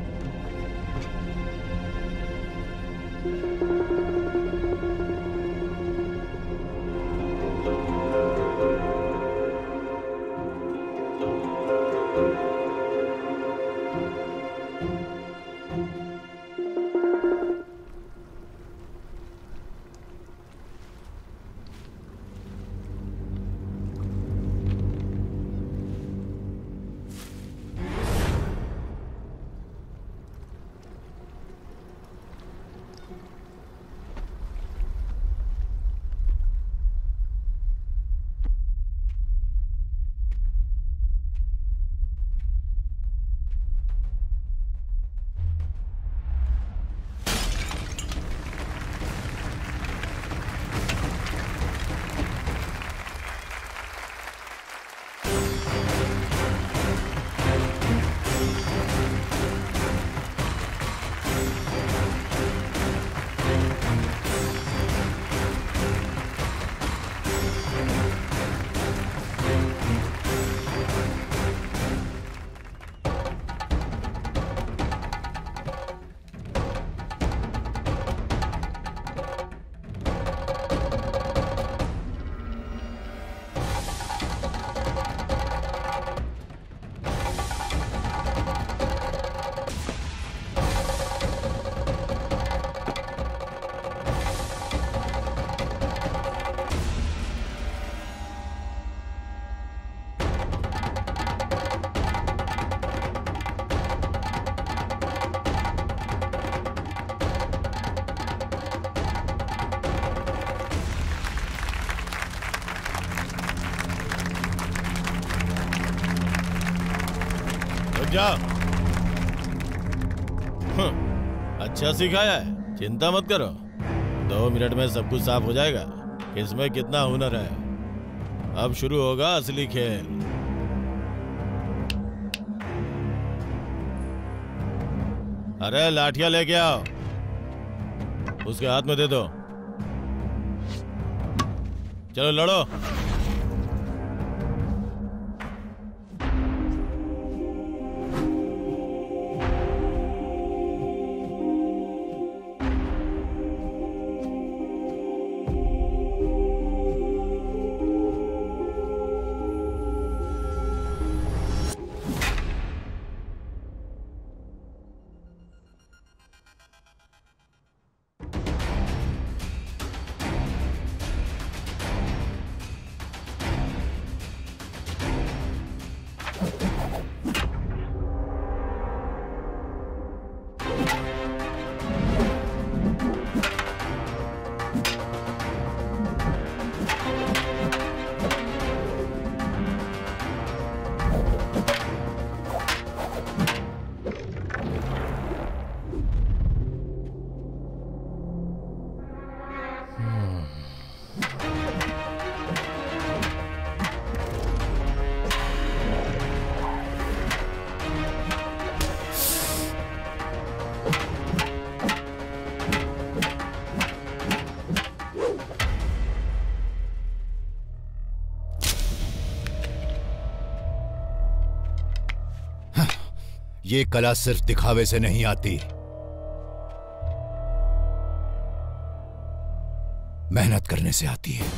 जाओ। अच्छा सिखाया है, चिंता मत करो, दो मिनट में सब कुछ साफ हो जाएगा। इसमें कितना हुनर है। अब शुरू होगा असली खेल। अरे लाठियां लेके आओ, उसके हाथ में दे दो। चलो लड़ो। ये कला सिर्फ दिखावे से नहीं आती, मेहनत करने से आती है।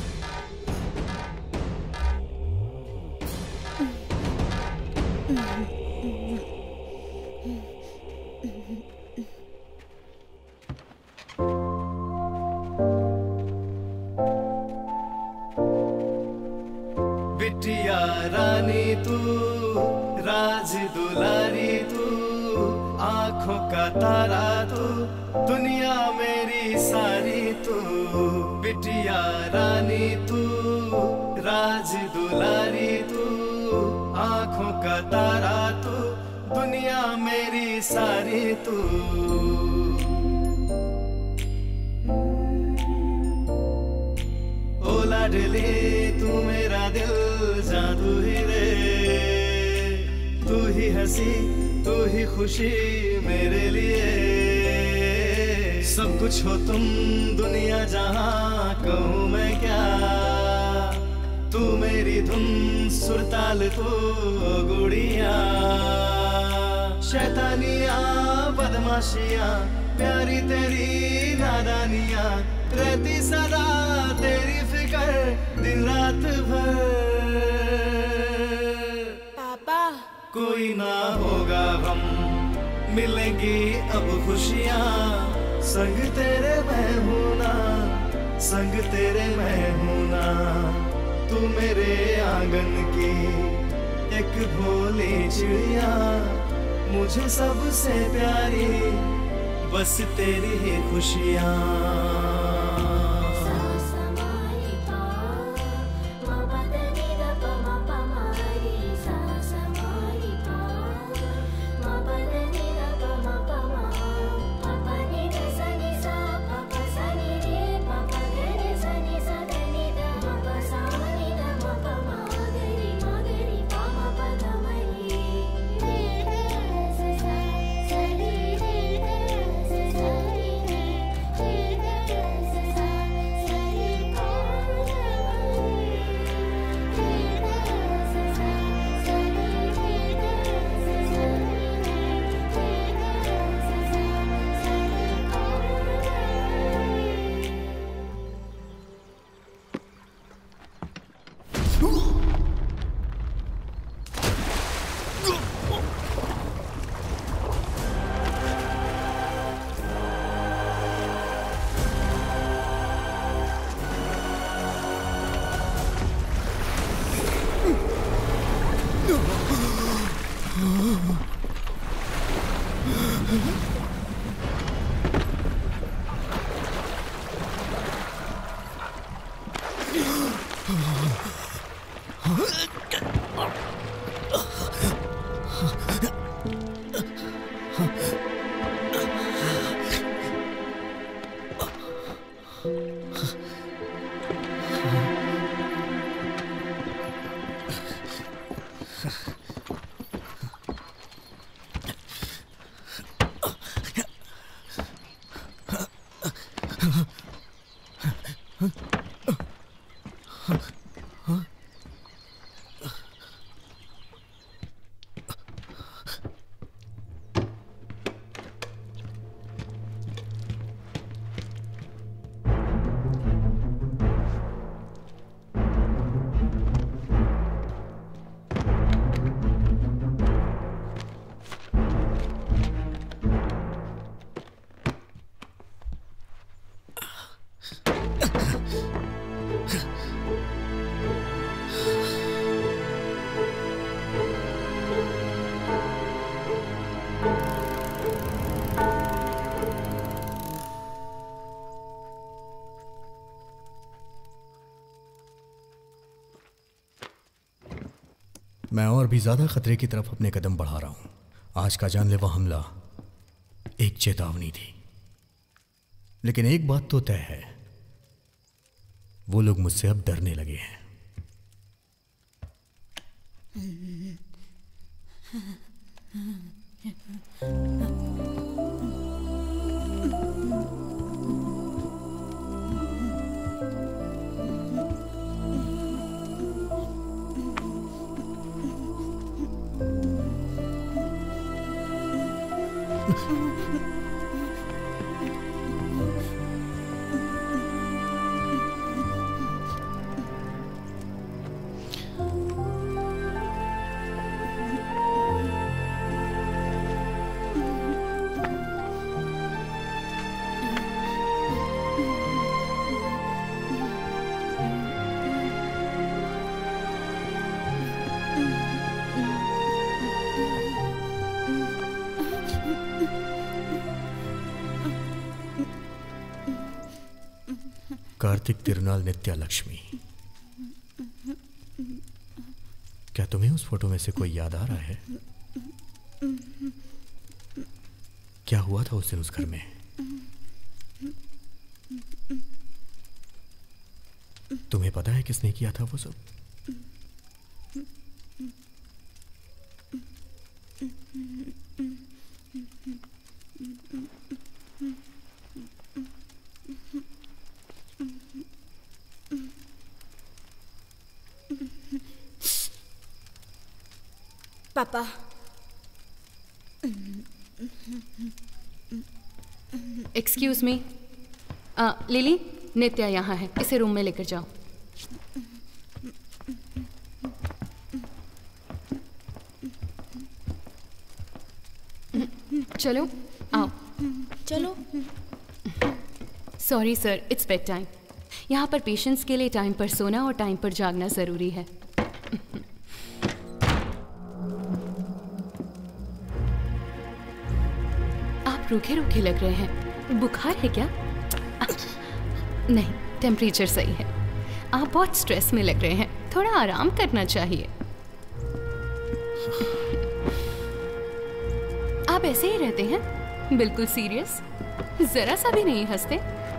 बिटिया रानी तू, राज दुलारी तू, आंखों का तारा तू, दुनिया मेरी सारी तू। बिटिया रानी तू, राज दुलारी तू, आंखों का तारा तू, दुनिया मेरी सारी तू। ओ लाडली तू मेरा दिल जादू ही रे, तू ही हंसी तू ही खुशी मेरे लिए। सब कुछ हो तुम दुनिया जहां, कहूँ मैं क्या। तू मेरी धुन सुरताल तू गुड़िया। शैतानियाँ बदमाशियाँ प्यारी तेरी नादानियाँ, रहती सदा तेरी फिक्र दिन रात भर। पापा कोई ना होगा गम, मिलेंगी अब खुशियाँ। संग तेरे मैं हूं ना, संग तेरे मैं हूं ना। तू मेरे आंगन की एक भोली चिड़िया, मुझे सबसे प्यारी बस तेरी ही खुशियाँ। मैं और भी ज्यादा खतरे की तरफ अपने कदम बढ़ा रहा हूं। आज का जानलेवा हमला एक चेतावनी थी, लेकिन एक बात तो तय है, वो लोग मुझसे अब डरने लगे हैं। कार्तिक तिरुनाल नित्या लक्ष्मी, क्या तुम्हें उस फोटो में से कोई याद आ रहा है? क्या हुआ था उस दिन उस घर में? तुम्हें पता है किसने किया था वो सब? पापा, एक्सक्यूज मी, लिली, नित्या यहाँ है, इसे रूम में लेकर जाओ। चलो आओ। चलो। Sorry sir, it's bed time. यहाँ पर पेशेंट्स के लिए टाइम पर सोना और टाइम पर जागना जरूरी है। आप रूखे रूखे लग रहे हैं, बुखार है क्या? नहीं, टेम्परेचर सही है। आप बहुत स्ट्रेस में लग रहे हैं, थोड़ा आराम करना चाहिए। आप ऐसे ही रहते हैं, बिल्कुल सीरियस, जरा सा भी नहीं हंसते।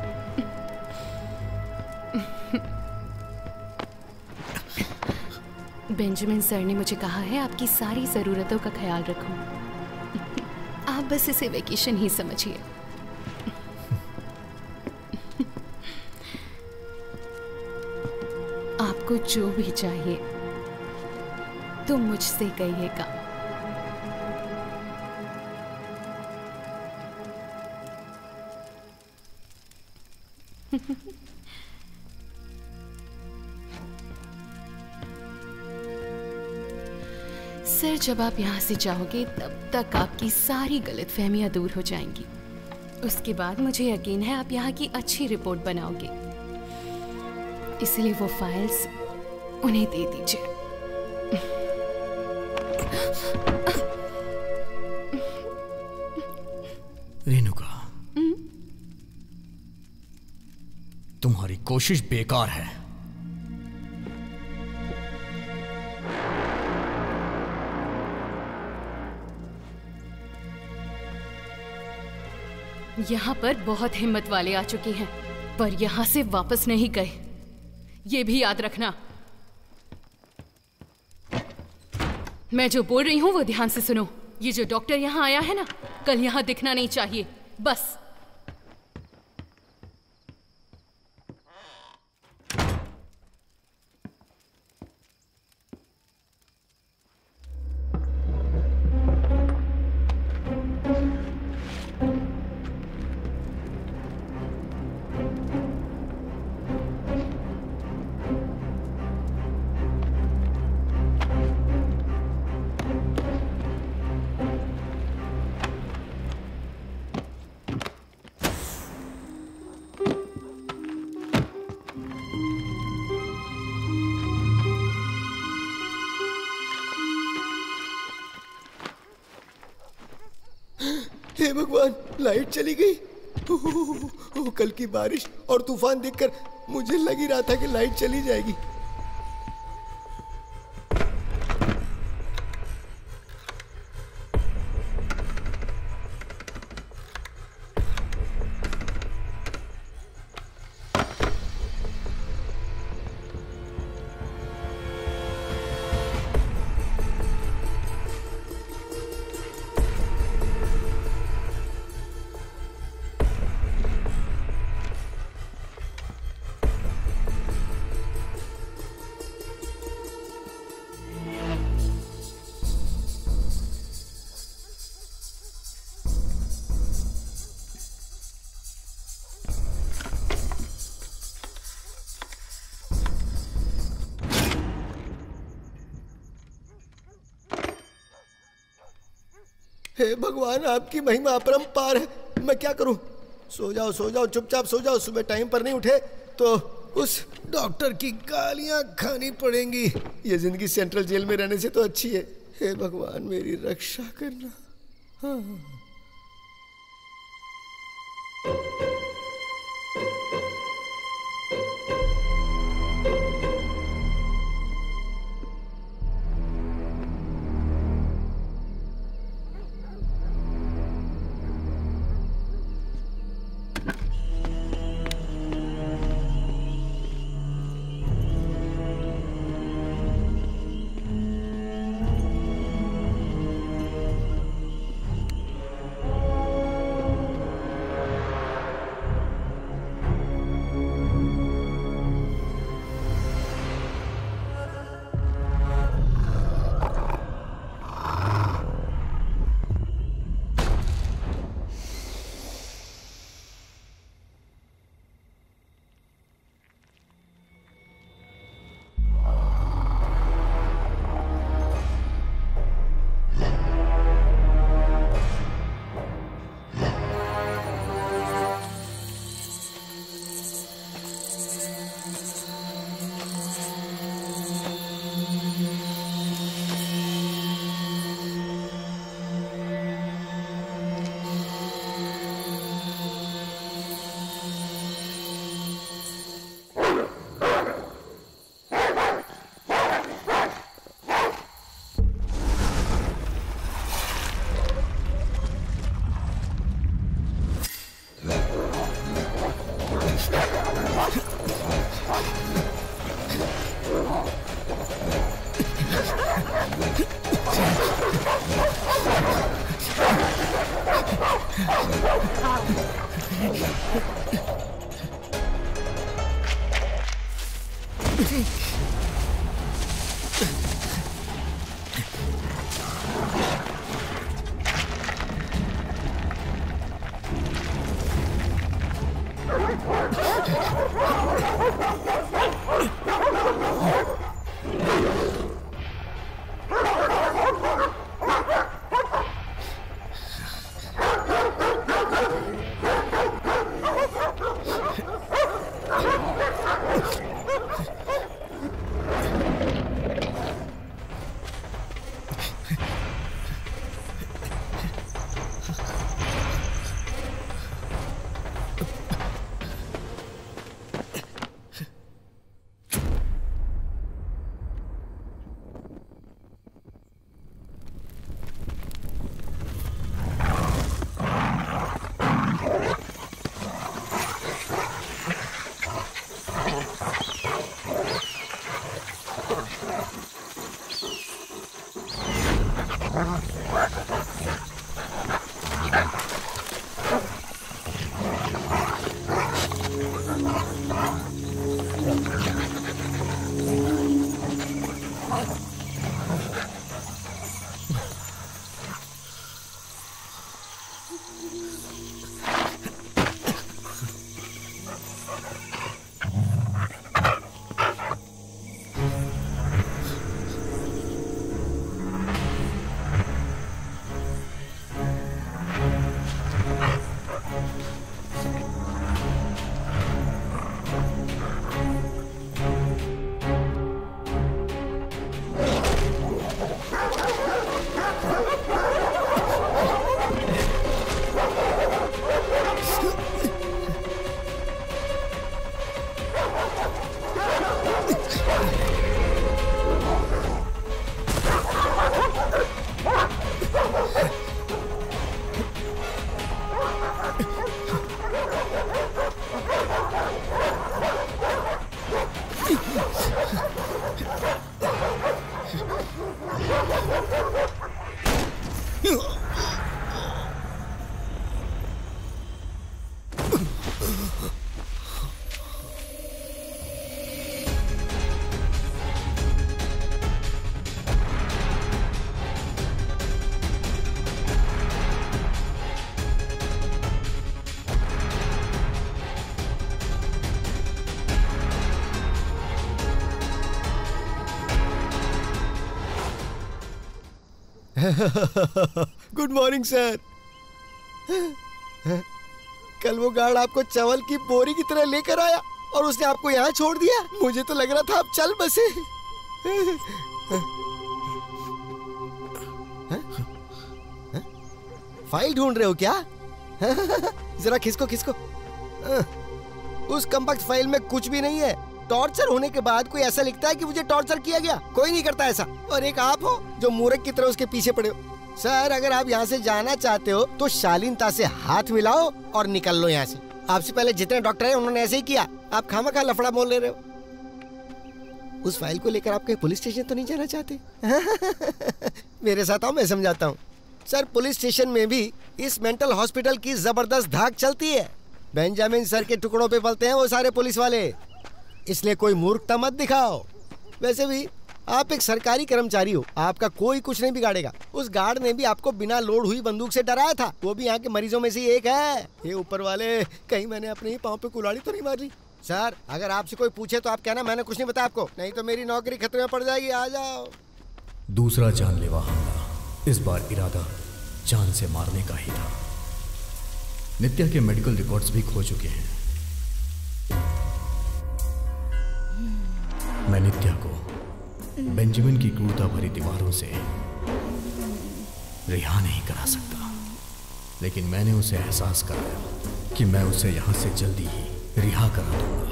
बेंजामिन सर ने मुझे कहा है आपकी सारी जरूरतों का ख्याल रखूं। आप बस इसे वेकेशन ही समझिए। आपको जो भी चाहिए तुम मुझसे कहिएगा। सर, जब आप यहाँ से जाओगे तब तक आपकी सारी गलतफहमियां दूर हो जाएंगी। उसके बाद मुझे यकीन है आप यहाँ की अच्छी रिपोर्ट बनाओगे, इसलिए वो फाइल्स उन्हें दे दीजिए। रेणुका, तुम्हारी कोशिश बेकार है। यहाँ पर बहुत हिम्मत वाले आ चुके हैं, पर यहाँ से वापस नहीं गए, ये भी याद रखना। मैं जो बोल रही हूँ वो ध्यान से सुनो। ये जो डॉक्टर यहाँ आया है ना, कल यहाँ दिखना नहीं चाहिए, बस। हे भगवान, लाइट चली गई। ओह, ओह, कल की बारिश और तूफान देखकर मुझे लग ही रहा था कि लाइट चली जाएगी। हे भगवान, आपकी महिमा अपरंपार है। मैं क्या करूं? सो जाओ सो जाओ, चुपचाप सो जाओ। सुबह टाइम पर नहीं उठे तो उस डॉक्टर की गालियां खानी पड़ेंगी। ये जिंदगी सेंट्रल जेल में रहने से तो अच्छी है। हे भगवान, मेरी रक्षा करना। हाँ। Good morning sir. कल वो गार्ड आपको चावल की बोरी की तरह लेकर आया और उसने आपको यहाँ छोड़ दिया। मुझे तो लग रहा था आप चल बसे। फाइल ढूंढ रहे हो क्या? जरा खिसको खिसको। उस कम्पैक्ट फाइल में कुछ भी नहीं है। टॉर्चर होने के बाद कोई ऐसा लिखता है कि मुझे टॉर्चर किया गया? कोई नहीं करता ऐसा। और एक आप हो जो मूर्ख की तरह उसके पीछे पड़े हो। सर अगर आप यहाँ से जाना चाहते हो तो शालीनता से हाथ मिलाओ और निकल लो यहाँ से। आपसे पहले जितने डॉक्टर हैं उन्होंने ऐसे ही किया। आप खामखा लफड़ा बोल ले रहे हो। उस फाइल को लेकर आप कहीं पुलिस स्टेशन तो नहीं जाना चाहते? मेरे साथ आओ, मैं समझाता हूँ। सर पुलिस स्टेशन में भी इस मेंटल हॉस्पिटल की जबरदस्त धाक चलती है। बेंजामिन सर के टुकड़ों पे पलते हैं वो सारे पुलिस वाले, इसलिए कोई मूर्खता मत दिखाओ। वैसे भी आप एक सरकारी कर्मचारी हो, आपका कोई कुछ नहीं बिगाड़ेगा। उस गार्ड ने भी आपको बिना लोड हुई बंदूक से डराया था। वो भी यहाँ के मरीजों में से एक है। ये ऊपर वाले, कहीं मैंने अपने ही पाँव पे कुल्हाड़ी तो नहीं मार ली? सर अगर आपसे कोई पूछे तो आप कहना मैंने कुछ नहीं बताया आपको, नहीं तो मेरी नौकरी खतरे में पड़ जाएगी। आ जाओ। दूसरा जानलेवा हमला। इस बार इरादा जान से मारने का ही था। नित्या के मेडिकल रिकॉर्ड्स भी खो चुके हैं। मैं नित्या को बेंजामिन की क्रूरता भरी दीवारों से रिहा नहीं करा सकता, लेकिन मैंने उसे एहसास कराया कि मैं उसे यहां से जल्दी ही रिहा करा दूंगा।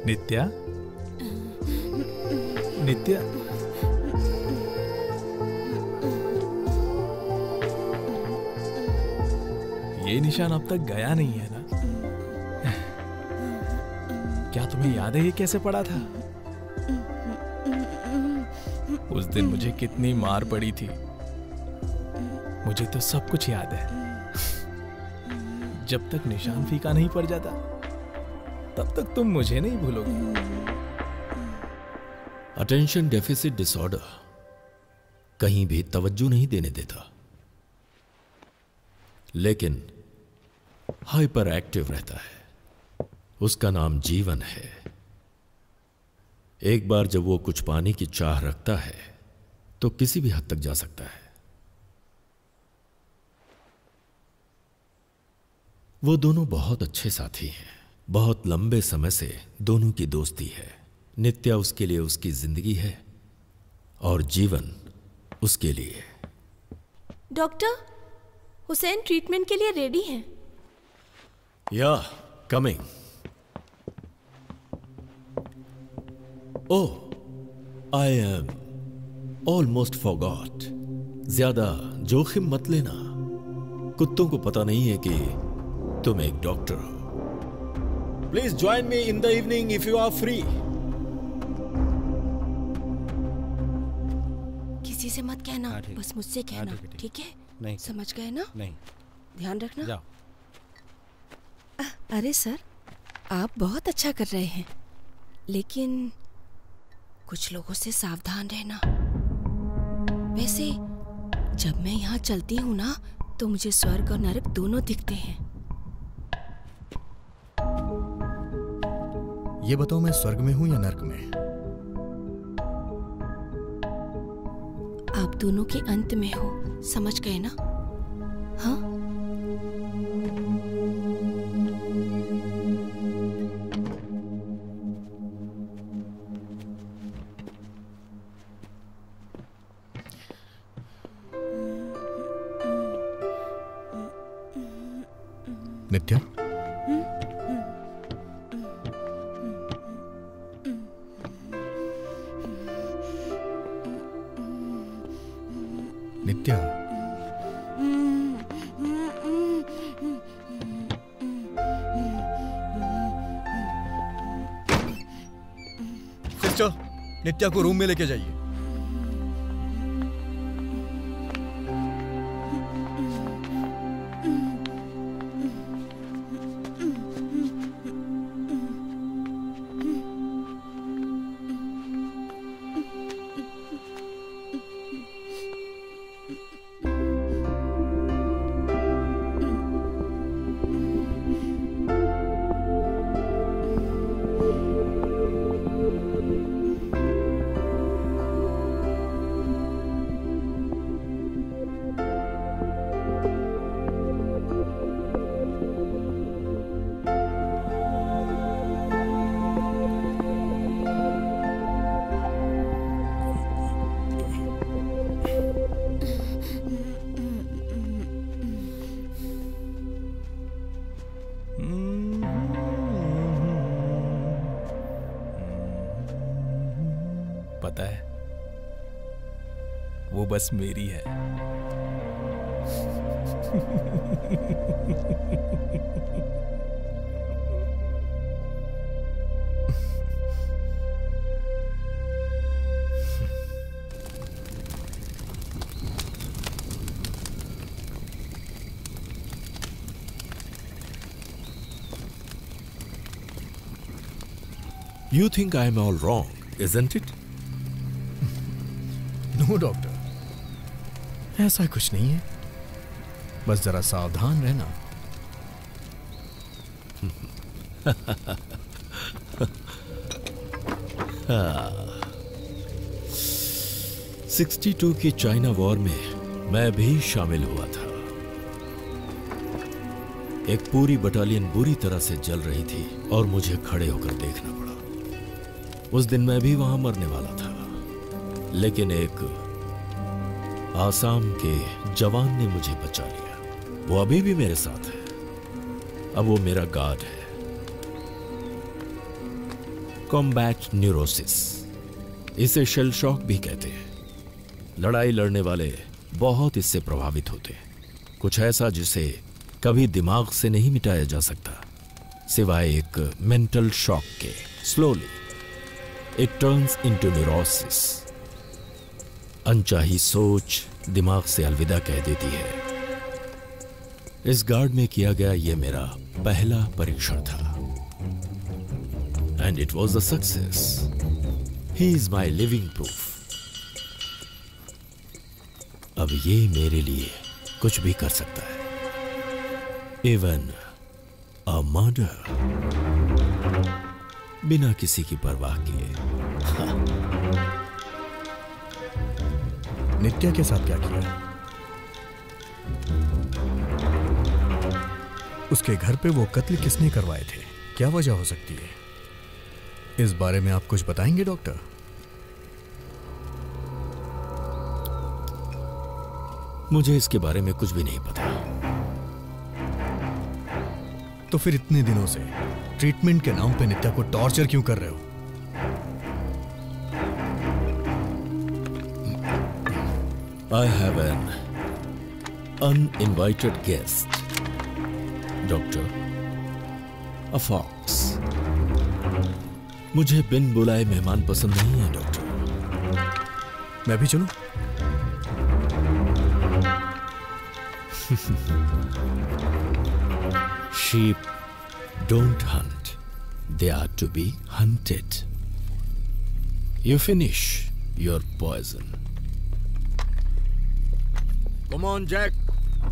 नित्या, नित्या, ये निशान अब तक गया नहीं है ना? क्या तुम्हें याद है ये कैसे पड़ा था? उस दिन मुझे कितनी मार पड़ी थी, मुझे तो सब कुछ याद है। जब तक निशान फीका नहीं पड़ जाता तब तक तुम मुझे नहीं भूलोगे। अटेंशन डेफिसिट डिसऑर्डर कहीं भी तवज्जो नहीं देने देता, लेकिन हाइपर एक्टिव रहता है। उसका नाम जीवन है। एक बार जब वो कुछ पाने की चाह रखता है तो किसी भी हद तक जा सकता है। वो दोनों बहुत अच्छे साथी हैं। बहुत लंबे समय से दोनों की दोस्ती है। नित्या उसके लिए उसकी जिंदगी है और जीवन उसके लिए। डॉक्टर, हुसैन ट्रीटमेंट के लिए रेडी हैं। या coming. Oh, I am almost forgot. ज्यादा जोखिम मत लेना। कुत्तों को पता नहीं है कि तुम एक डॉक्टर हो। Please join me in the evening if you are free. किसी से मत कहना, बस मुझसे कहना, ठीक है? नहीं। समझ गए ना? नहीं। ध्यान रखना। जाओ। अरे सर, आप बहुत अच्छा कर रहे हैं, लेकिन कुछ लोगों से सावधान रहना। वैसे जब मैं यहाँ चलती हूँ ना, तो मुझे स्वर्ग और नरक दोनों दिखते हैं। ये बताओ, मैं स्वर्ग में हूँ या नर्क में? आप दोनों के अंत में हो, समझ गए ना? हाँ? नित्या, नित्या, सिस्टर, नित्या को रूम में लेके जाइए। पता है, वो बस मेरी है। You think I'm all wrong, isn't it? No doctor, ऐसा कुछ नहीं है। बस जरा सावधान रहना। सिक्सटी टू की चाइना वॉर में मैं भी शामिल हुआ था। एक पूरी बटालियन बुरी तरह से जल रही थी और मुझे खड़े होकर देखना पड़ा। उस दिन मैं भी वहां मरने वाला था, लेकिन एक आसाम के जवान ने मुझे बचा लिया। वो अभी भी मेरे साथ है। अब वो मेरा गार्ड है। कॉम्बैट न्यूरोसिस, इसे शेल शॉक भी कहते हैं। लड़ाई लड़ने वाले बहुत इससे प्रभावित होते हैं, कुछ ऐसा जिसे कभी दिमाग से नहीं मिटाया जा सकता सिवाय एक मेंटल शॉक के। Slowly it turns into neurosis. अनचाही सोच दिमाग से अलविदा कह देती है। इस गार्ड में किया गया यह मेरा पहला परीक्षण था and it was a success. He is my living proof. अब ये मेरे लिए कुछ भी कर सकता है, इवन अ मर्डर, बिना किसी की परवाह किए। नित्या के साथ क्या किया? उसके घर पे वो कत्ल किसने करवाए थे? क्या वजह हो सकती है? इस बारे में आप कुछ बताएंगे डॉक्टर? मुझे इसके बारे में कुछ भी नहीं पता। तो फिर इतने दिनों से ट्रीटमेंट के नाम पे नित्या को टॉर्चर क्यों कर रहे हो? I have an uninvited guest, Doctor, a fox. मुझे बिन बुलाए मेहमान पसंद नहीं है डॉक्टर। मैं भी चलूं? Sheep don't hunt, they are to be hunted. You finish your poison. Come on, Jack.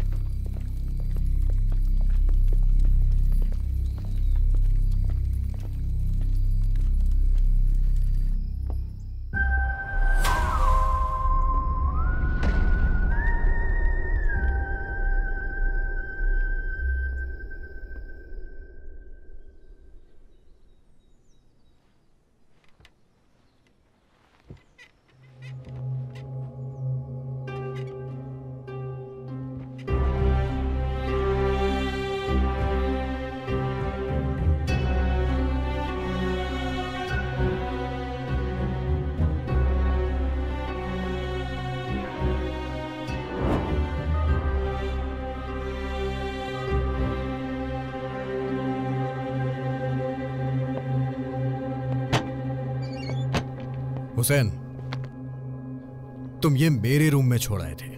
Hussain, तुम ये मेरे रूम में छोड़ आए थे।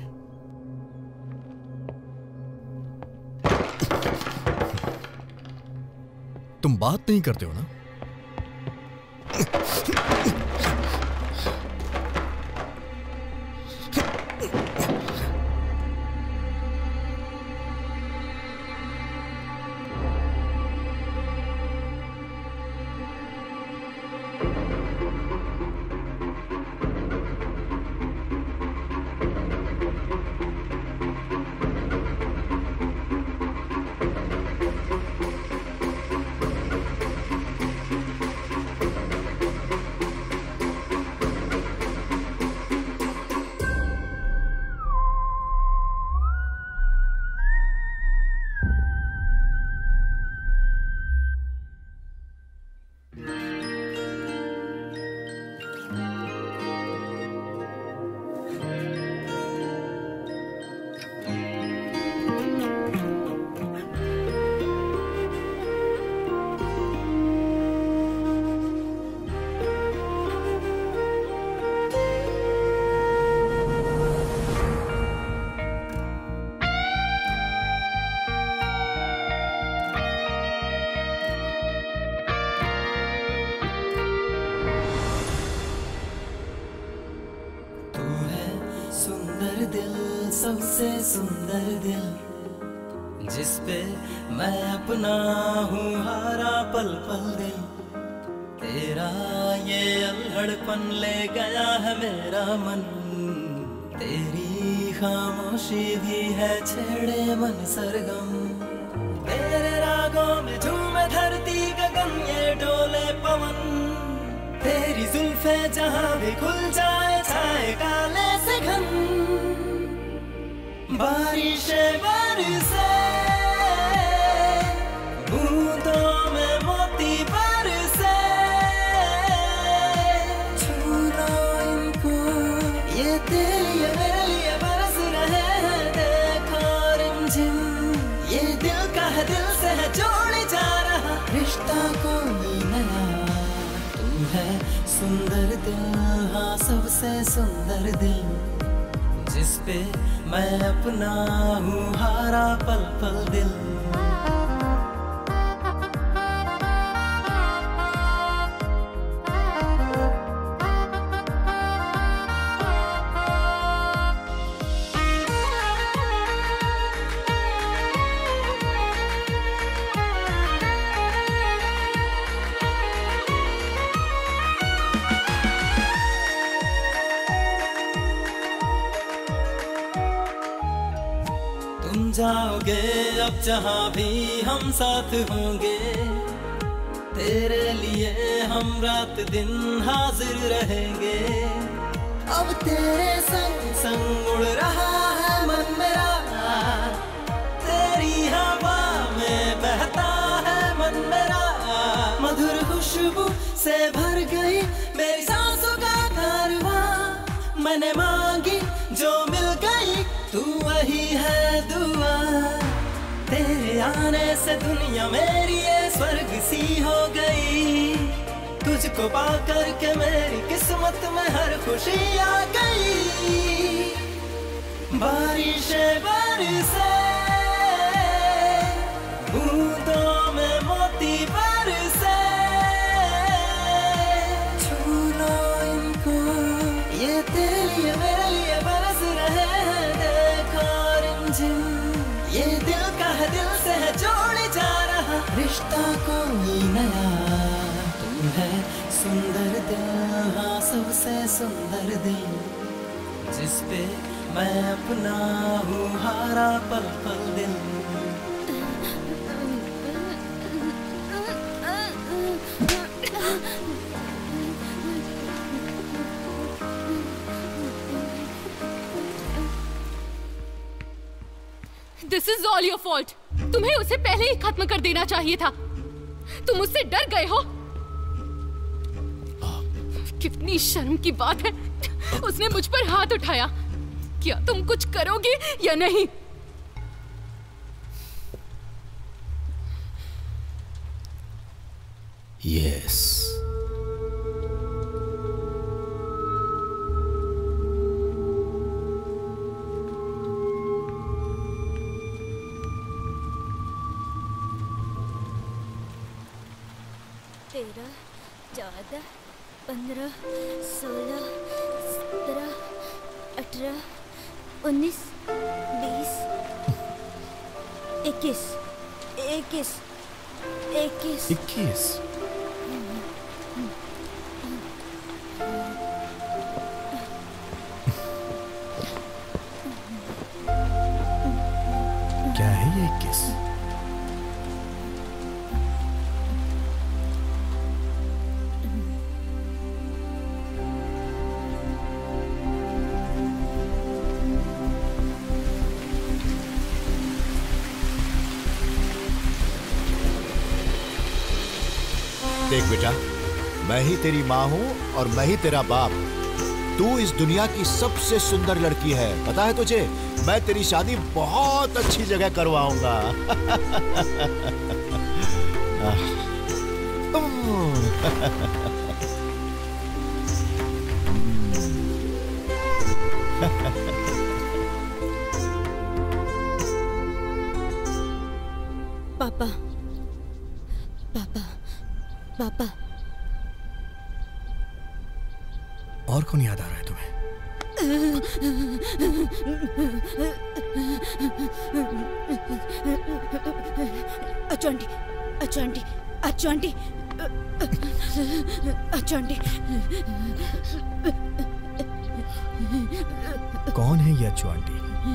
तुम बात नहीं करते हो ना? सबसे सुंदर दिल, जिस पे मैं अपना हूँ हारा पल पल दिल। तेरा ये अल्हड़पन ले गया है मेरा मन, तेरी खामोशी भी है छेड़े मन सरगम। तेरे रागों में झूमे धरती गगन ये डोले पवन, तेरी जुल्फे जहाँ भी खुल जाए छाए काले से घन। बारिशें बरसे बूंदों में मोती बरसे, तेरे लिए मेरे लिए बरस रहे हैं देखो रिमझिम, ये दिल का है दिल से है जोड़े जा रहा रिश्ता कोई नया। तू है सुंदर दिल, हाँ सबसे सुंदर दिल, जिस पे मैं अपना हूँ हारा पल पल दिल। तुम जाओगे अब जहाँ भी हम साथ होंगे, तेरे लिए हम रात दिन हाजिर रहेंगे। अब तेरे संग संग उड़ रहा है मन मेरा, तेरी हवा में बहता है मन मेरा। मधुर खुशबू से भर गई मेरी सांसों का कारवां, मैंने मांगी जो मिल गई तू वही है दुआ। तेरे आने से दुनिया मेरी ये स्वर्ग सी हो गई, तुझको पा कर के मेरी किस्मत में हर खुशी आ गई। बारिशें बरसे बूंदों में मोती बरसे, छू लो इनको ये तेरे लिए मेरे लिए बरस रहे हैं देखो रिमझिम, ये दिल का है दिल से है जोड़े जा रहा रिश्ता कोई नया। तू है सुंदर दिल, हाँ सबसे सुंदर दिल, जिस पे मैं अपना हूँ हारा पल पल दिल। This is all your fault. तुम्हें उसे पहले ही खत्म कर देना चाहिए था। तुम उससे डर गए हो। कितनी शर्म की बात है, उसने मुझ पर हाथ उठाया। क्या तुम कुछ करोगे या नहीं? यस। तेरह, चौदह, पंद्रह, सोलह, सत्रह, अठारह, उन्नीस, बीस, इक्कीस, इक्कीस, इक्कीस, इक्कीस। क्या है ये इक्कीस? देख बेटा, मैं ही तेरी माँ हूँ और मैं ही तेरा बाप। तू इस दुनिया की सबसे सुंदर लड़की है, पता है तुझे? मैं तेरी शादी बहुत अच्छी जगह करवाऊंगा। पापा, पापा, पापा। और कौन याद आ रहा है तुम्हें? अच्छू आंटी, अच्छू आंटी, अच्छू आंटी, अच्छू आंटी। कौन है ये अच्छू आंटी?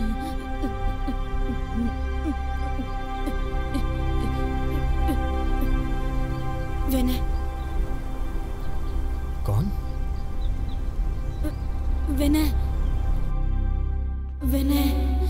विनय। कौन? विनय, विनय।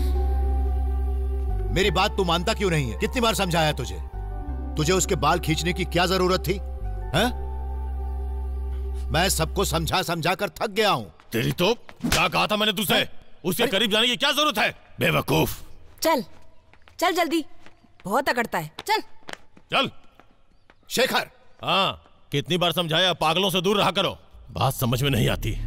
मेरी बात तू मानता क्यों नहीं है? कितनी बार समझाया तुझे? तुझे उसके बाल खींचने की क्या जरूरत थी? हैं? मैं सबको समझा समझा कर थक गया हूं। तेरी तो क्या कहा था मैंने तुझसे? उसके करीब जाने की क्या जरूरत है, बेवकूफ। चल चल जल्दी, बहुत अकड़ता है। चल चल। शेखर। हाँ, कितनी बार समझाया, पागलों से दूर रहा करो, बात समझ में नहीं आती।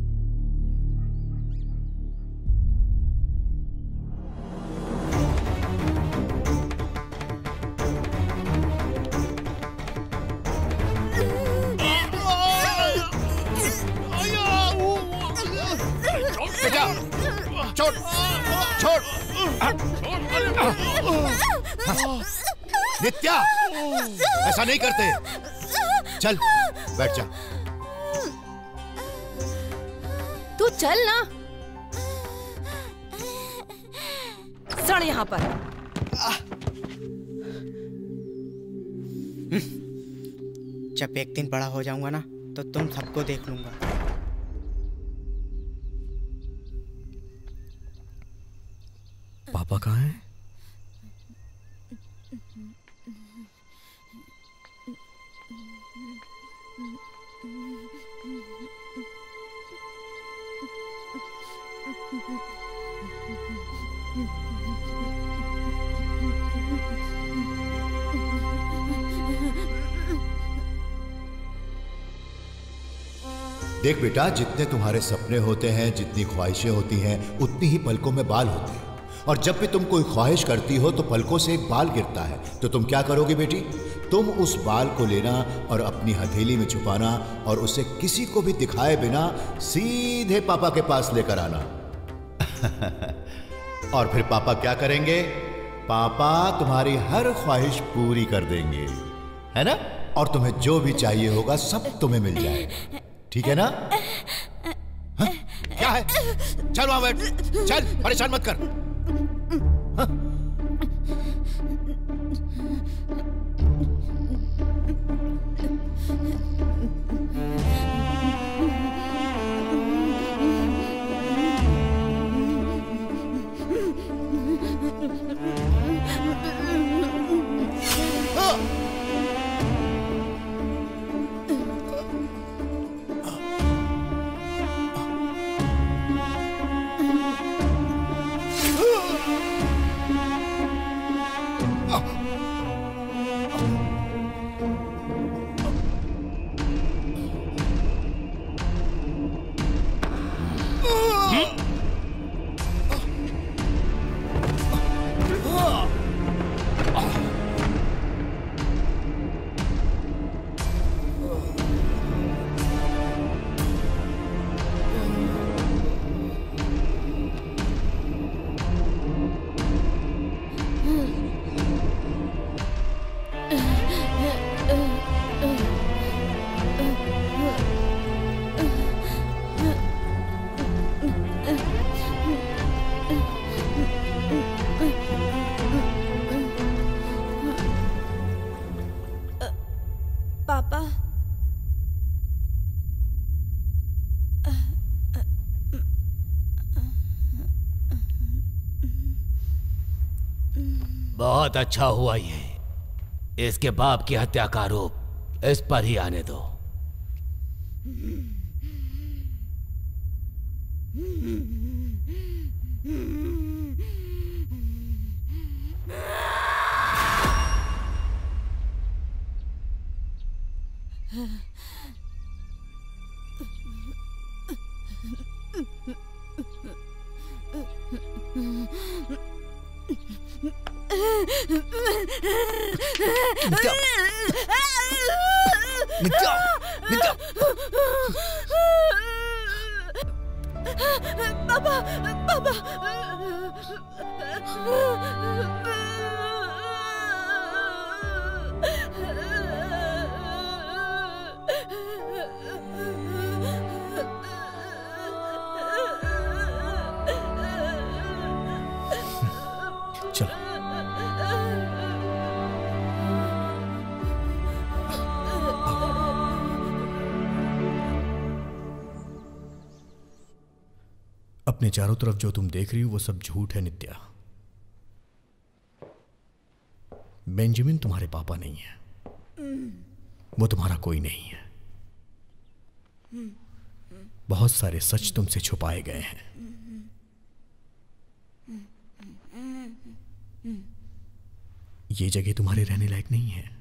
छोड़ छोड़ नित्या, ऐसा नहीं करते। चल बैठ जा। तू चल ना, सड़ यहाँ पर। जब एक दिन बड़ा हो जाऊंगा ना तो तुम सबको देख लूंगा। पापा कहाँ हैं? देख बेटा, जितने तुम्हारे सपने होते हैं, जितनी ख्वाहिशें होती हैं, उतनी ही पलकों में बाल होते हैं। और जब भी तुम कोई ख्वाहिश करती हो तो पलकों से एक बाल गिरता है, तो तुम क्या करोगी बेटी? तुम उस बाल को लेना और अपनी हथेली में छुपाना और उसे किसी को भी दिखाए बिना सीधे पापा के पास लेकर आना। और फिर पापा क्या करेंगे? पापा तुम्हारी हर ख्वाहिश पूरी कर देंगे, है ना? और तुम्हें जो भी चाहिए होगा सब तुम्हें मिल जाएगा, ठीक है ना? हा? क्या है? चल वहां बैठ, चल, परेशान मत कर। हा? बहुत अच्छा हुआ ये। इसके बाप की हत्या का आरोप इस पर ही आने दो। नित्या, नित्या, नित्या। पापा, पापा। अपने चारों तरफ जो तुम देख रही हो वो सब झूठ है नित्या। बेंजामिन तुम्हारे पापा नहीं है, वो तुम्हारा कोई नहीं है। बहुत सारे सच तुमसे छुपाए गए हैं। ये जगह तुम्हारे रहने लायक नहीं है।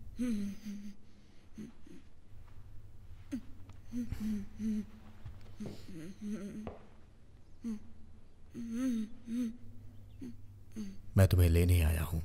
मैं तुम्हें लेने आया हूं।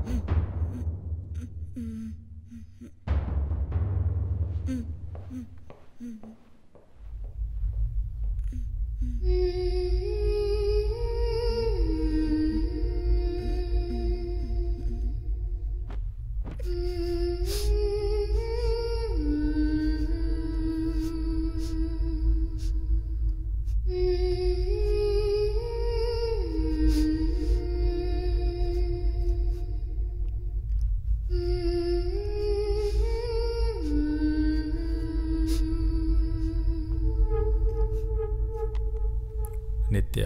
नित्या,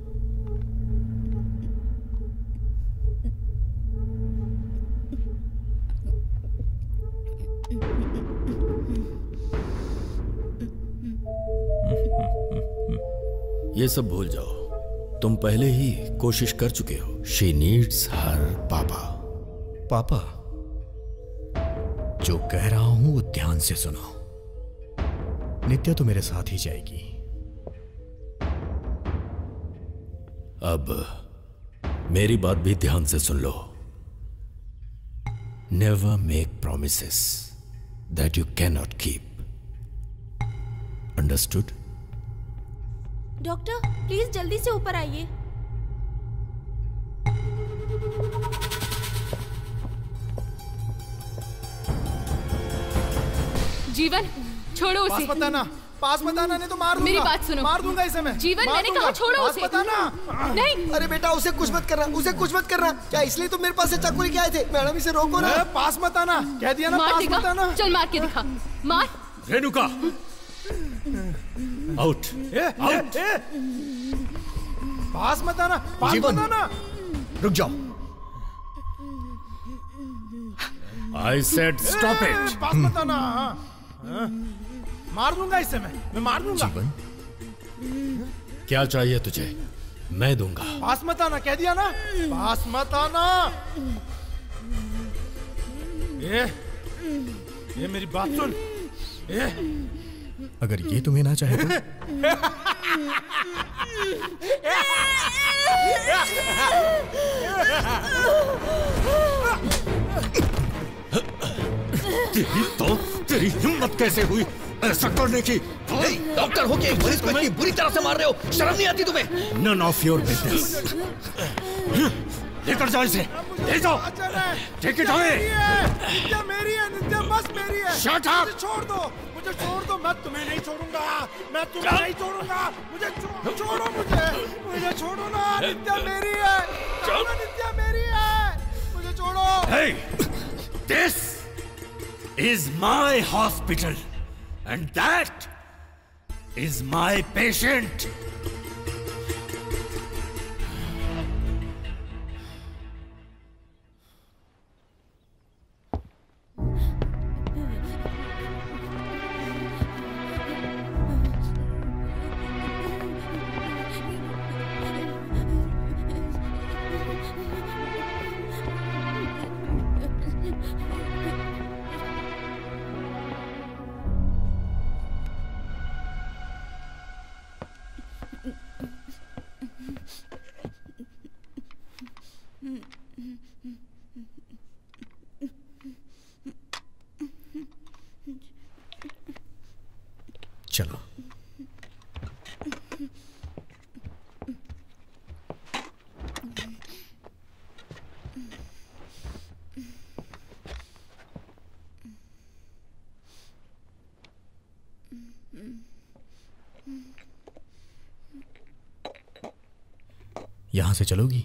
ये सब भूल जाओ, तुम पहले ही कोशिश कर चुके हो। शी नीड्स हर पापा। पापा, जो कह रहा हूं वो ध्यान से सुनो। नित्या तो मेरे साथ ही जाएगी। अब मेरी बात भी ध्यान से सुन लो। Never make promises that you can not keep. Understood? Doctor, please जल्दी से ऊपर आइए। जीवन, छोड़ो उसे। पास बताना, पास बताना, नहीं तो मार दूंगा। मेरी बात सुनो। मार दूंगा इसे मैं। जीवन, मैंने कहा छोड़ो उसे। पास बताना। नहीं। अरे बेटा, उसे कुछ मत करना, उसे कुछ मत करना। क्या इसलिए तुम मेरे पास से चाकू लेके आए थे? मैडम, इसे रोको ना। पास बताना, कह दिया ना, मार पास देगा। बताना। चल मार के दिखा, मार। Renuka, out out. पास बताना, पास बताना। रुक जाओ। I said stop it. पास बताना। हाँ। मार दूंगा इसे मैं मैं मार दूंगा। जीवन, क्या चाहिए तुझे? मैं दूंगा। पास मत आना, कह दिया ना, पास मत आना। ये ये मेरी बात सुन। ये अगर ये तुम्हें ना चाहे तो? तेरी तो तेरी हिम्मत कैसे हुई ऐसा करने की? डॉक्टर हो के मरीज को इतनी बुरी तरह से मार रहे हो, शर्म नहीं आती तुम्हें? None of your business. लेकर जाओ इसे, ले जाओ। Take it away. नित्या मेरी है, नित्या बस मेरी है। Shut up! मुझे छोड़ दो, मुझे छोड़ दो। मैं तुम्हें नहीं छोड़ूंगा, मैं तुम्हें नहीं छोड़ूंगा। मुझे छो, छोड़ो मुझे, मुझे छोड़ो ना। नित्या मेरी है, नित्या मेरी है, मुझे छोड़ो। Hey, this is my hospital and that is my patient. चलो। यहां से चलोगी?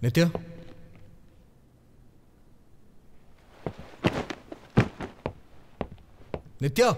नित्या, नित्या,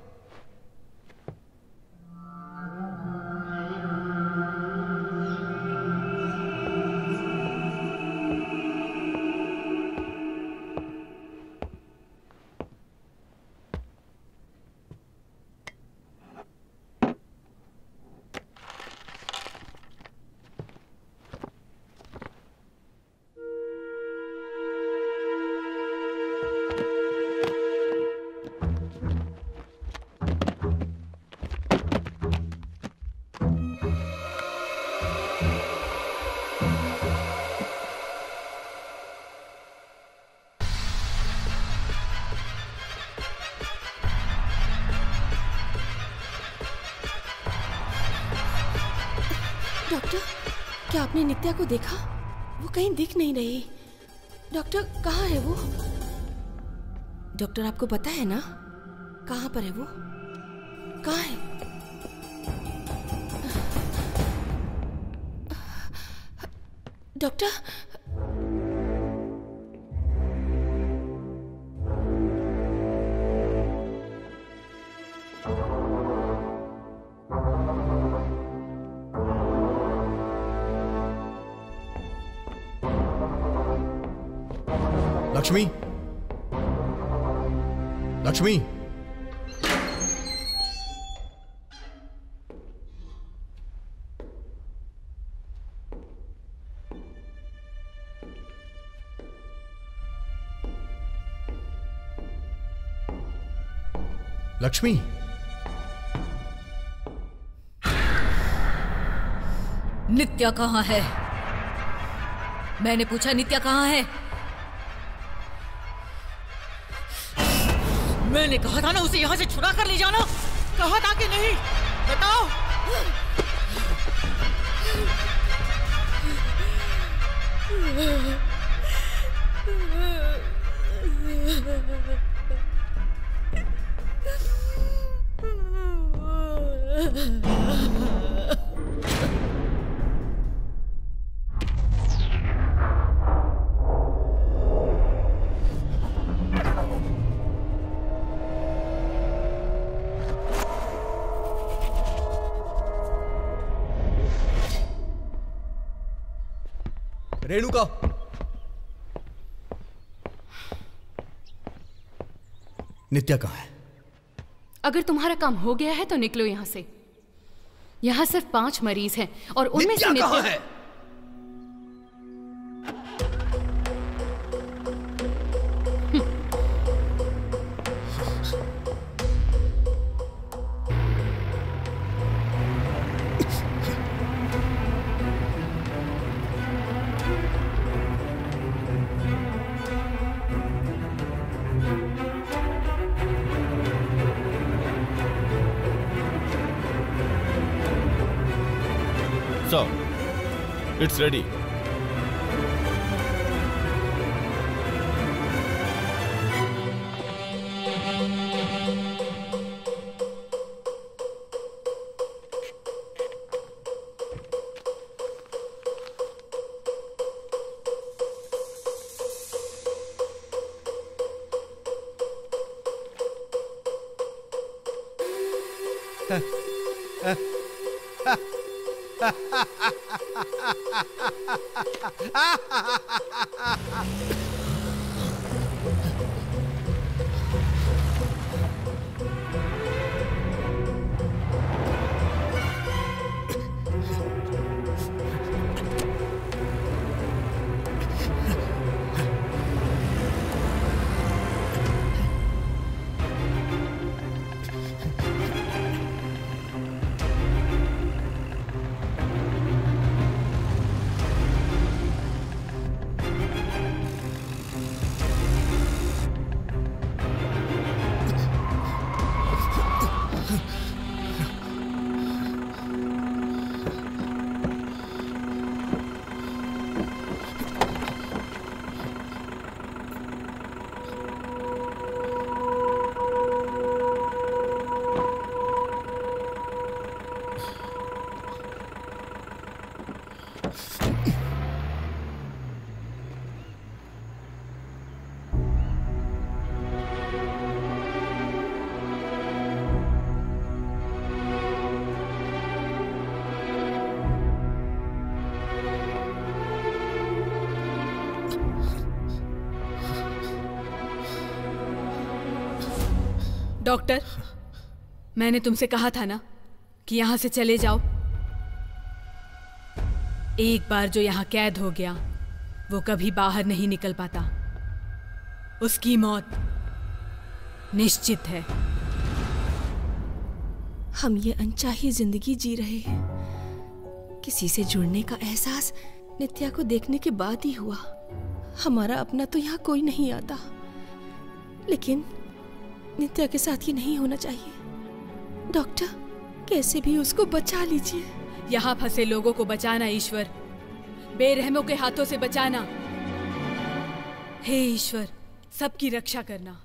डॉक्टर, क्या आपने नित्या को देखा? वो कहीं दिख नहीं रही। डॉक्टर, कहाँ है वो? डॉक्टर, आपको पता है ना कहाँ पर है वो? कहाँ है? डॉक्टर, लक्ष्मी, लक्ष्मी, लक्ष्मी, नित्या कहाँ है? मैंने पूछा नित्या कहाँ है? मैंने कहा था ना उसे यहाँ से छुड़ा कर ले जाना। कहा था कि नहीं? बताओ। रेणुका, नित्या कहाँ है? अगर तुम्हारा काम हो गया है तो निकलो यहाँ से। यहाँ सिर्फ पांच मरीज हैं और उनमें से नित्या कहाँ है? So, it's ready. डॉक्टर, मैंने तुमसे कहा था ना कि यहां से चले जाओ। एक बार जो यहां कैद हो गया वो कभी बाहर नहीं निकल पाता। उसकी मौत निश्चित है। हम ये अनचाही जिंदगी जी रहे हैं। किसी से जुड़ने का एहसास नित्या को देखने के बाद ही हुआ। हमारा अपना तो यहाँ कोई नहीं आता, लेकिन नित्या के साथ ये नहीं होना चाहिए। डॉक्टर, कैसे भी उसको बचा लीजिए। यहाँ फंसे लोगों को बचाना ईश्वर, बेरहमों के हाथों से बचाना। हे ईश्वर, सबकी रक्षा करना।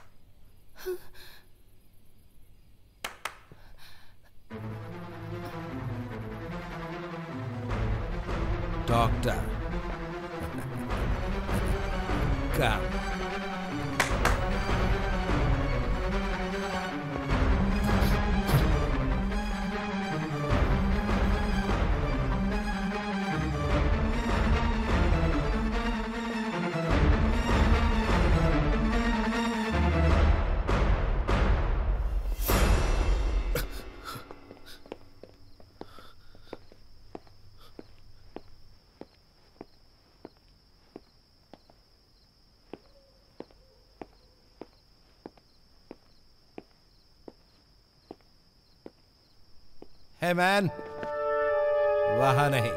डॉक्टर काम Hey man, वहां नहीं।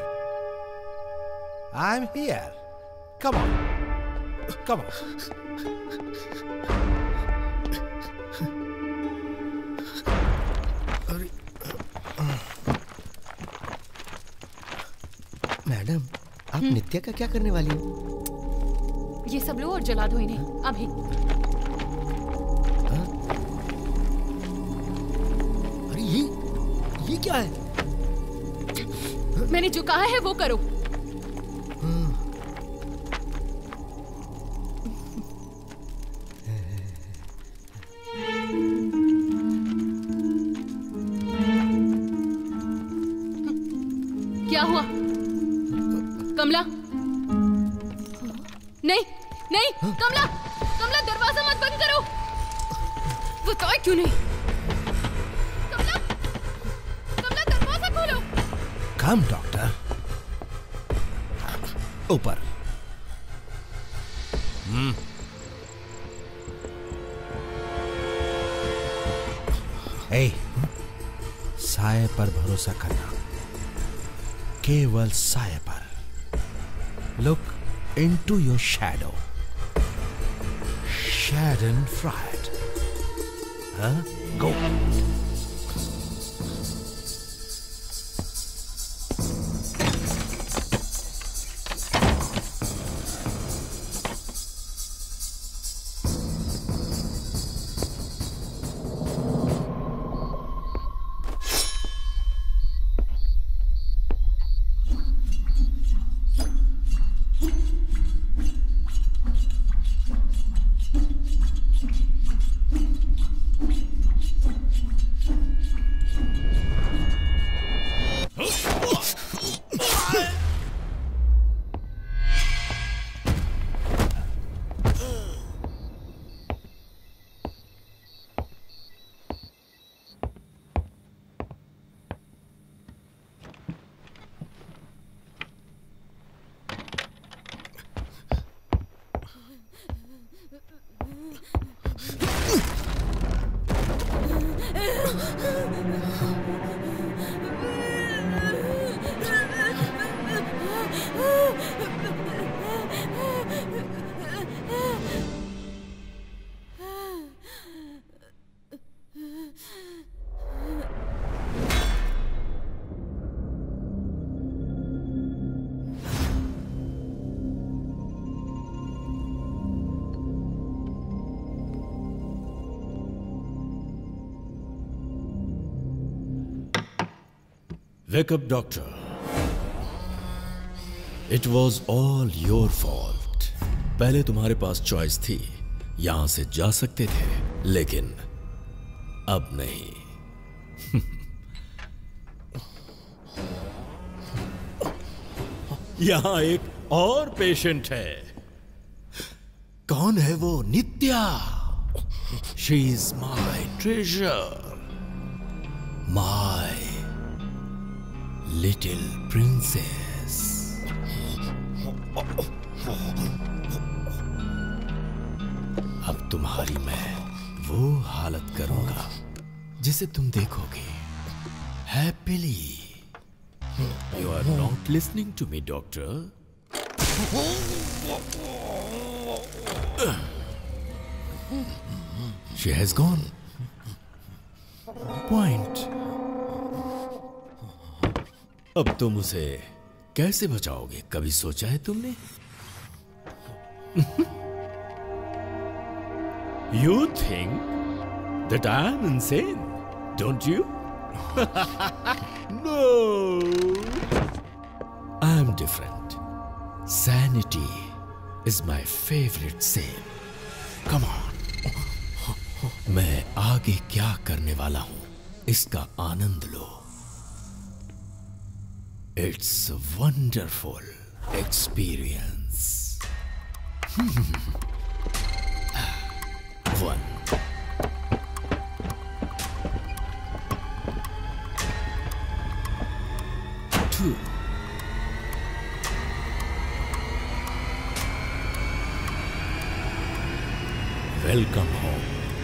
I'm here. Come on, come on. Madam, आप नित्या का क्या करने वाली हो? ये सब लो और जला दो इन्हें अभी। अरे ये ये क्या है? मैंने जो कहा है वो करो। क्या हुआ? कमला, नहीं नहीं, कमला, कमला दरवाजा मत बंद करो। बताओ क्यों नहीं? कमला, कमला दरवाजा खोलो। कम डॉक्टर, ऊपर। हम्म ए, साए पर भरोसा करना, केवल साए पर। Look into your shadow, Schadenfreude. Huh? Go. Wake up, doctor. It was all your fault. पहले तुम्हारे पास चॉइस थी, यहां से जा सकते थे, लेकिन अब नहीं। यहां एक और पेशेंट है। कौन है वो? नित्या। She is my treasure, my little princess. अब तुम्हारी मैं वो हालत करूंगा जिसे तुम देखोगे happily. You are not listening to me, doctor. She has gone. Point. अब तुम उसे कैसे बचाओगे? कभी सोचा है तुमने? You think that I am insane, don't you? No. I am different. Sanity is my favorite sin. Come on. मैं आगे क्या करने वाला हूं इसका आनंद लो. It's a wonderful experience. One. Two. Welcome home.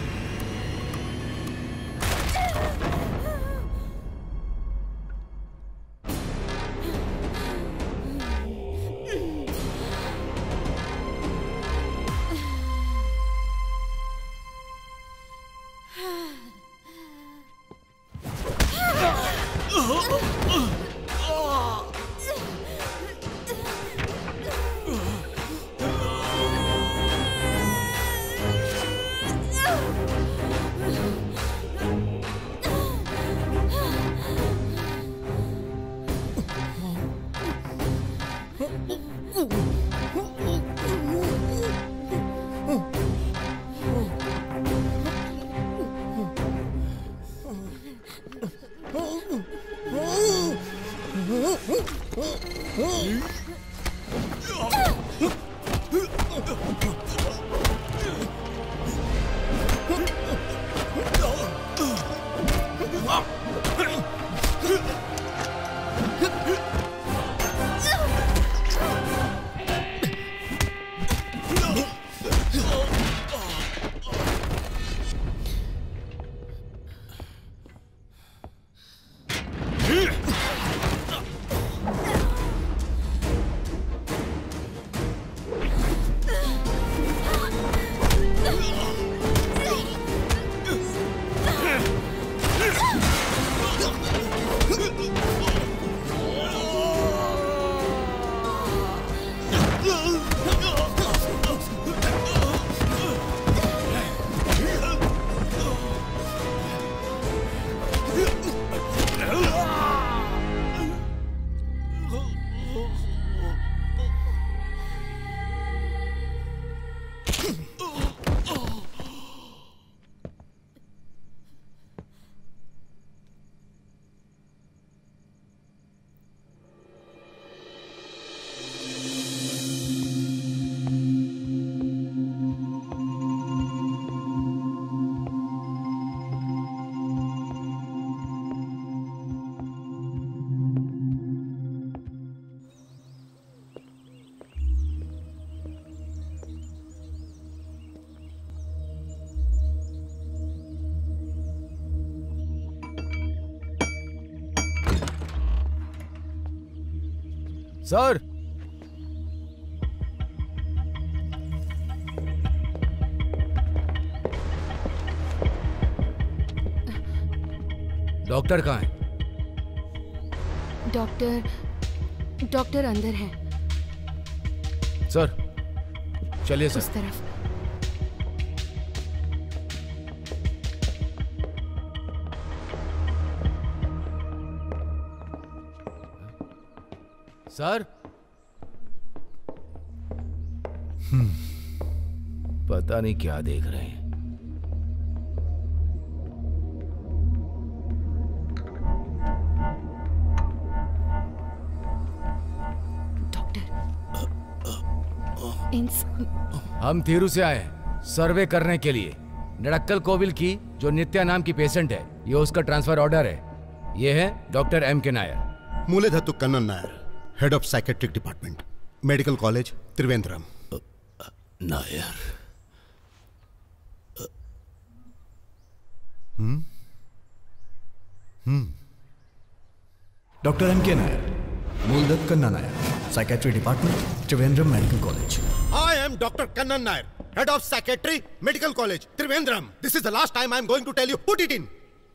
Sir, doctor कहाँ है? डॉक्टर डॉक्टर अंदर है. सर चलिए सर. उस तरफ. सर. हम्म, पता नहीं क्या देख रहे हैं. इंस... हम थीरू से आए हैं सर्वे करने के लिए. नड़क्कल कोविल की जो नित्या नाम की पेशेंट है, ये उसका ट्रांसफर ऑर्डर है। ये है doctor M K Nair. Mooledathu Kannan Nair, head of psychiatric department, medical college Trivandrum. Nair. Hmm hmm doctor M K Nair, मूलदत्त Kanna Nair, psychiatry department, Trivandrum medical college. I am Doctor Kannan Nair, head of psychiatry, medical college, Trivandrum. This is the last time I am going to tell you. Put it in.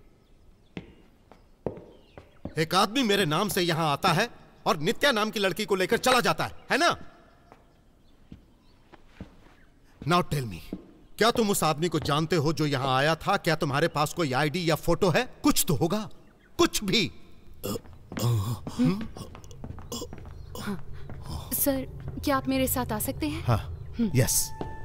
एक आदमी मेरे नाम से यहां आता है और नित्या नाम की लड़की को लेकर चला जाता है, है ना? Now tell me, क्या तुम उस आदमी को जानते हो जो यहां आया था? क्या तुम्हारे पास कोई आईडी या फोटो है? कुछ तो होगा, कुछ भी। हाँ। सर, क्या आप मेरे साथ आ सकते हैं? हाँ, यस।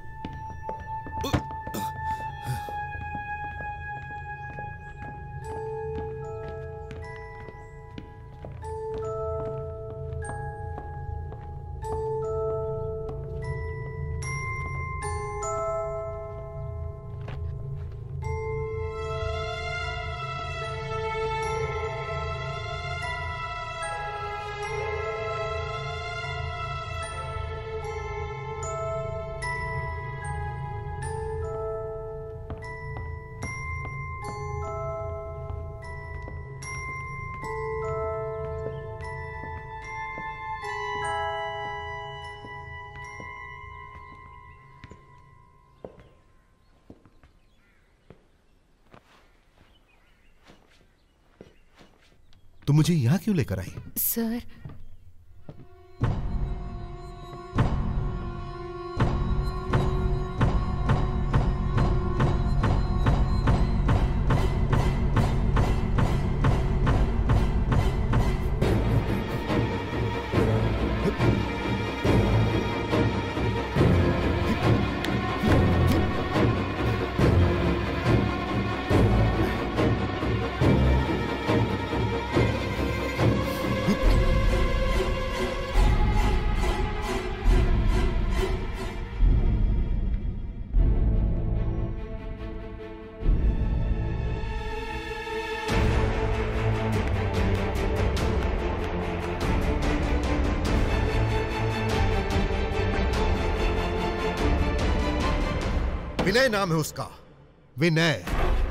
तुम मुझे यहां क्यों लेकर आई? सर, विनय नाम है उसका, विनय।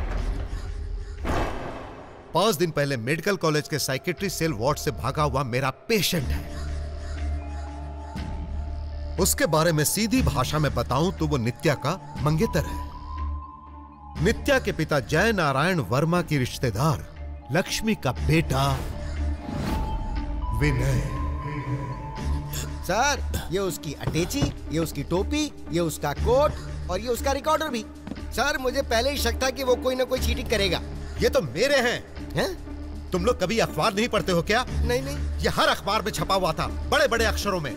पांच दिन पहले मेडिकल कॉलेज के साइकेट्री सेल वार्ड से भागा हुआ मेरा पेशेंट है। उसके बारे में सीधी भाषा में बताऊं तो वो नित्या का मंगेतर है। नित्या के पिता जय नारायण वर्मा की रिश्तेदार लक्ष्मी का बेटा विनय। सर, ये उसकी अटैची, ये उसकी टोपी, ये उसका कोट और ये उसका रिकॉर्डर भी। सर, मुझे पहले ही शक था कि वो कोई ना कोई चीटिंग करेगा। ये तो मेरे हैं। हैं? तुम लोग कभी अखबार नहीं पढ़ते हो क्या? नहीं नहीं, ये हर अखबार में छपा हुआ था, बड़े बड़े अक्षरों में।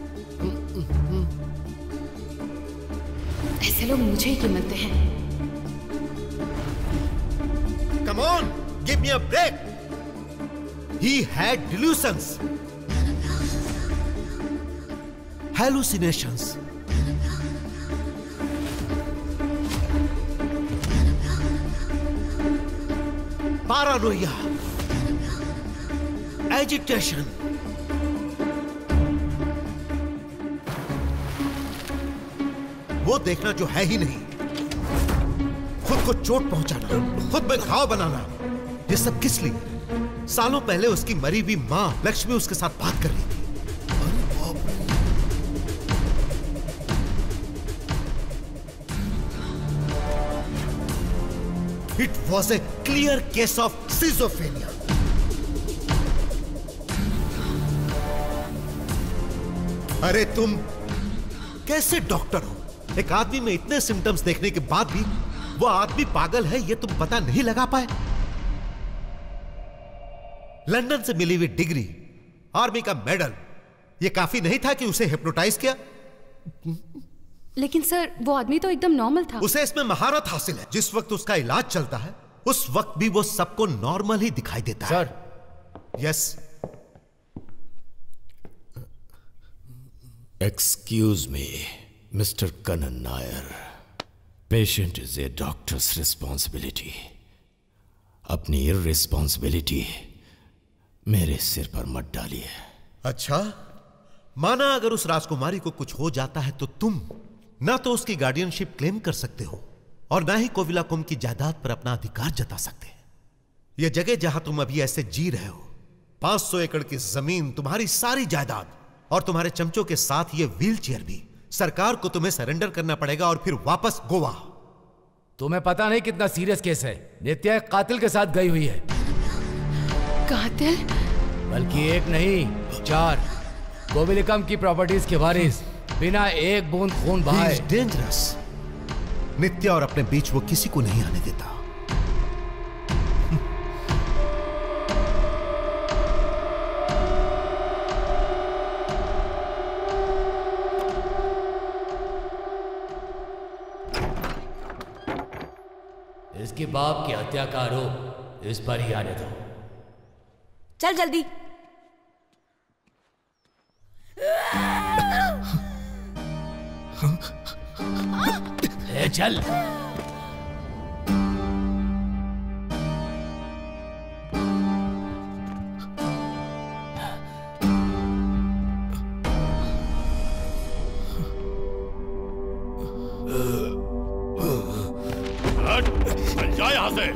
ऐसे लोग मुझे ही कीमतते हैं। Come on, give me a break. He had delusions, hallucinations. Paranoia, agitation. वो देखना जो है ही नहीं, खुद को चोट पहुंचाना, खुद में घाव बनाना, ये सब किस लिए? सालों पहले उसकी मरी हुई मां लक्ष्मी उसके साथ बात कर रही थी। It was a clear case of schizophrenia. अरे तुम कैसे डॉक्टर हो? एक आदमी में इतने सिम्टम्स देखने के बाद भी वो आदमी पागल है ये तुम पता नहीं लगा पाए? लंदन से मिली हुई डिग्री, आर्मी का मेडल, ये काफी नहीं था कि उसे हिप्नोटाइज किया? लेकिन सर, वो आदमी तो एकदम नॉर्मल था। उसे इसमें महारत हासिल है। जिस वक्त उसका इलाज चलता है उस वक्त भी वो सबको नॉर्मल ही दिखाई देता है। Sir. Yes. Excuse me mister Kannan Nair, patient is a doctor's responsibility. अपनी इररिस्पॉन्सिबिलिटी मेरे सिर पर मत डालिए। अच्छा, माना अगर उस राजकुमारी को कुछ हो जाता है तो तुम ना तो उसकी गार्डियनशिप क्लेम कर सकते हो और ना ही कोविलाकुम की जायदाद पर अपना अधिकार जता सकते। यह जगह जहां तुम अभी ऐसे जी रहे हो, पांच सौ एकड़ की जमीन, तुम्हारी सारी जायदाद और तुम्हारे चमचों के साथ ये व्हील चेयर भी, सरकार को तुम्हें सरेंडर करना पड़ेगा और फिर वापस गोवा। तुम्हें पता नहीं कितना सीरियस केस है। नित्या एक कातिल के साथ गई हुई है। कातिल? बल्कि एक नहीं, चार। कोविलकम की प्रॉपर्टीज के वारिस, बिना एक बूंद खून बहाए। डेंजरस। नित्या और अपने बीच वो किसी को नहीं आने देता। इसके बाप की हत्या का आरोप इस पर ही आने दो। चल जल्दी। ए चल। जा यहां से।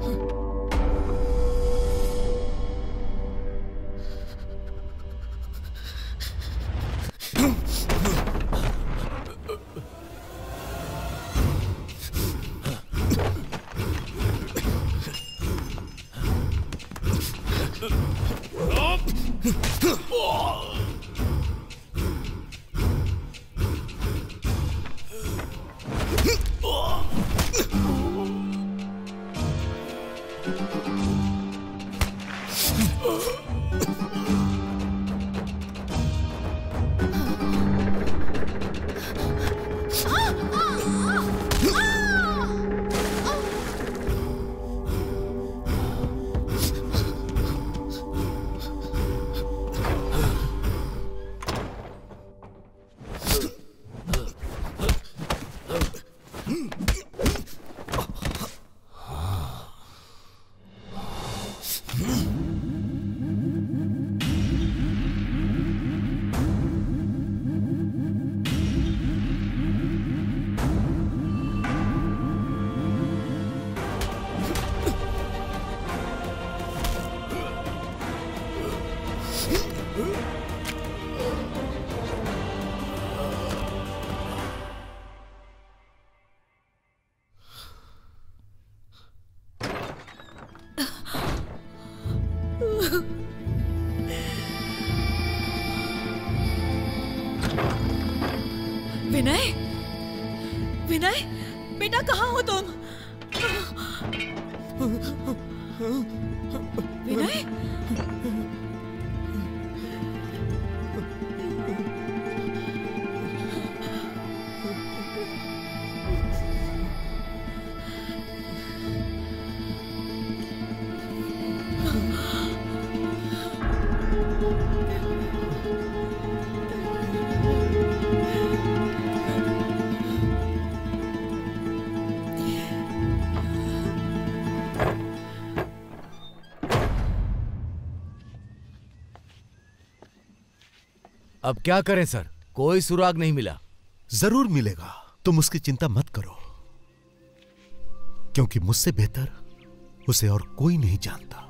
विनय, विनय, बेटा कहाँ हो तुम? विनय, अब क्या करें सर? कोई सुराग नहीं मिला। जरूर मिलेगा, तुम उसकी चिंता मत करो, क्योंकि मुझसे बेहतर उसे और कोई नहीं जानता।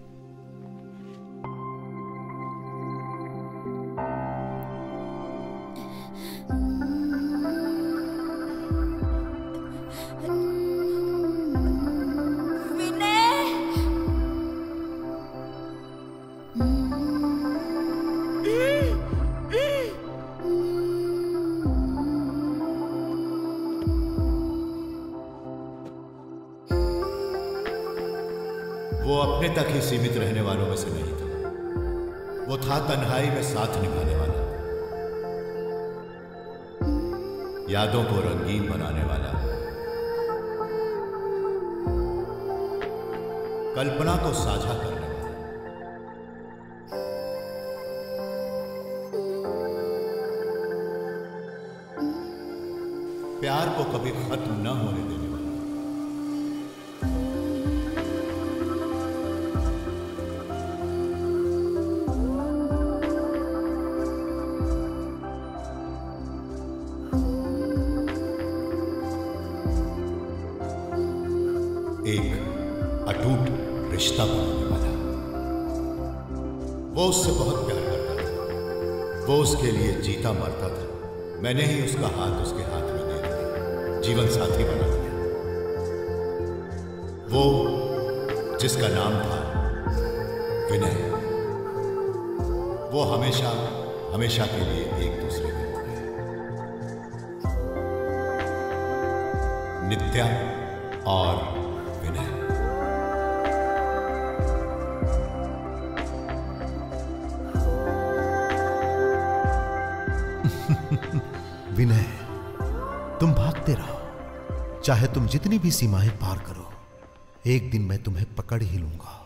वो अपने तक ही सीमित रहने वालों में से नहीं था। वो था तन्हाई में साथ निभाने वाला, यादों को रंगीन बनाने वाला, कल्पना को साझा करने वाला। प्यार को कभी खत्म न होने देने वाला। एक अटूट रिश्ता बनाने वाला। वो उससे बहुत प्यार करता था, वो उसके लिए जीता मरता था। मैंने ही उसका हाथ उसके हाथ में दे दिया, जीवन साथी बना दिया। वो जिसका नाम था विनय, वो हमेशा हमेशा के लिए एक दूसरे में हो गए। नित्या और विनय। विनय, तुम भागते रहो, चाहे तुम जितनी भी सीमाएं पार करो, एक दिन मैं तुम्हें पकड़ ही लूंगा।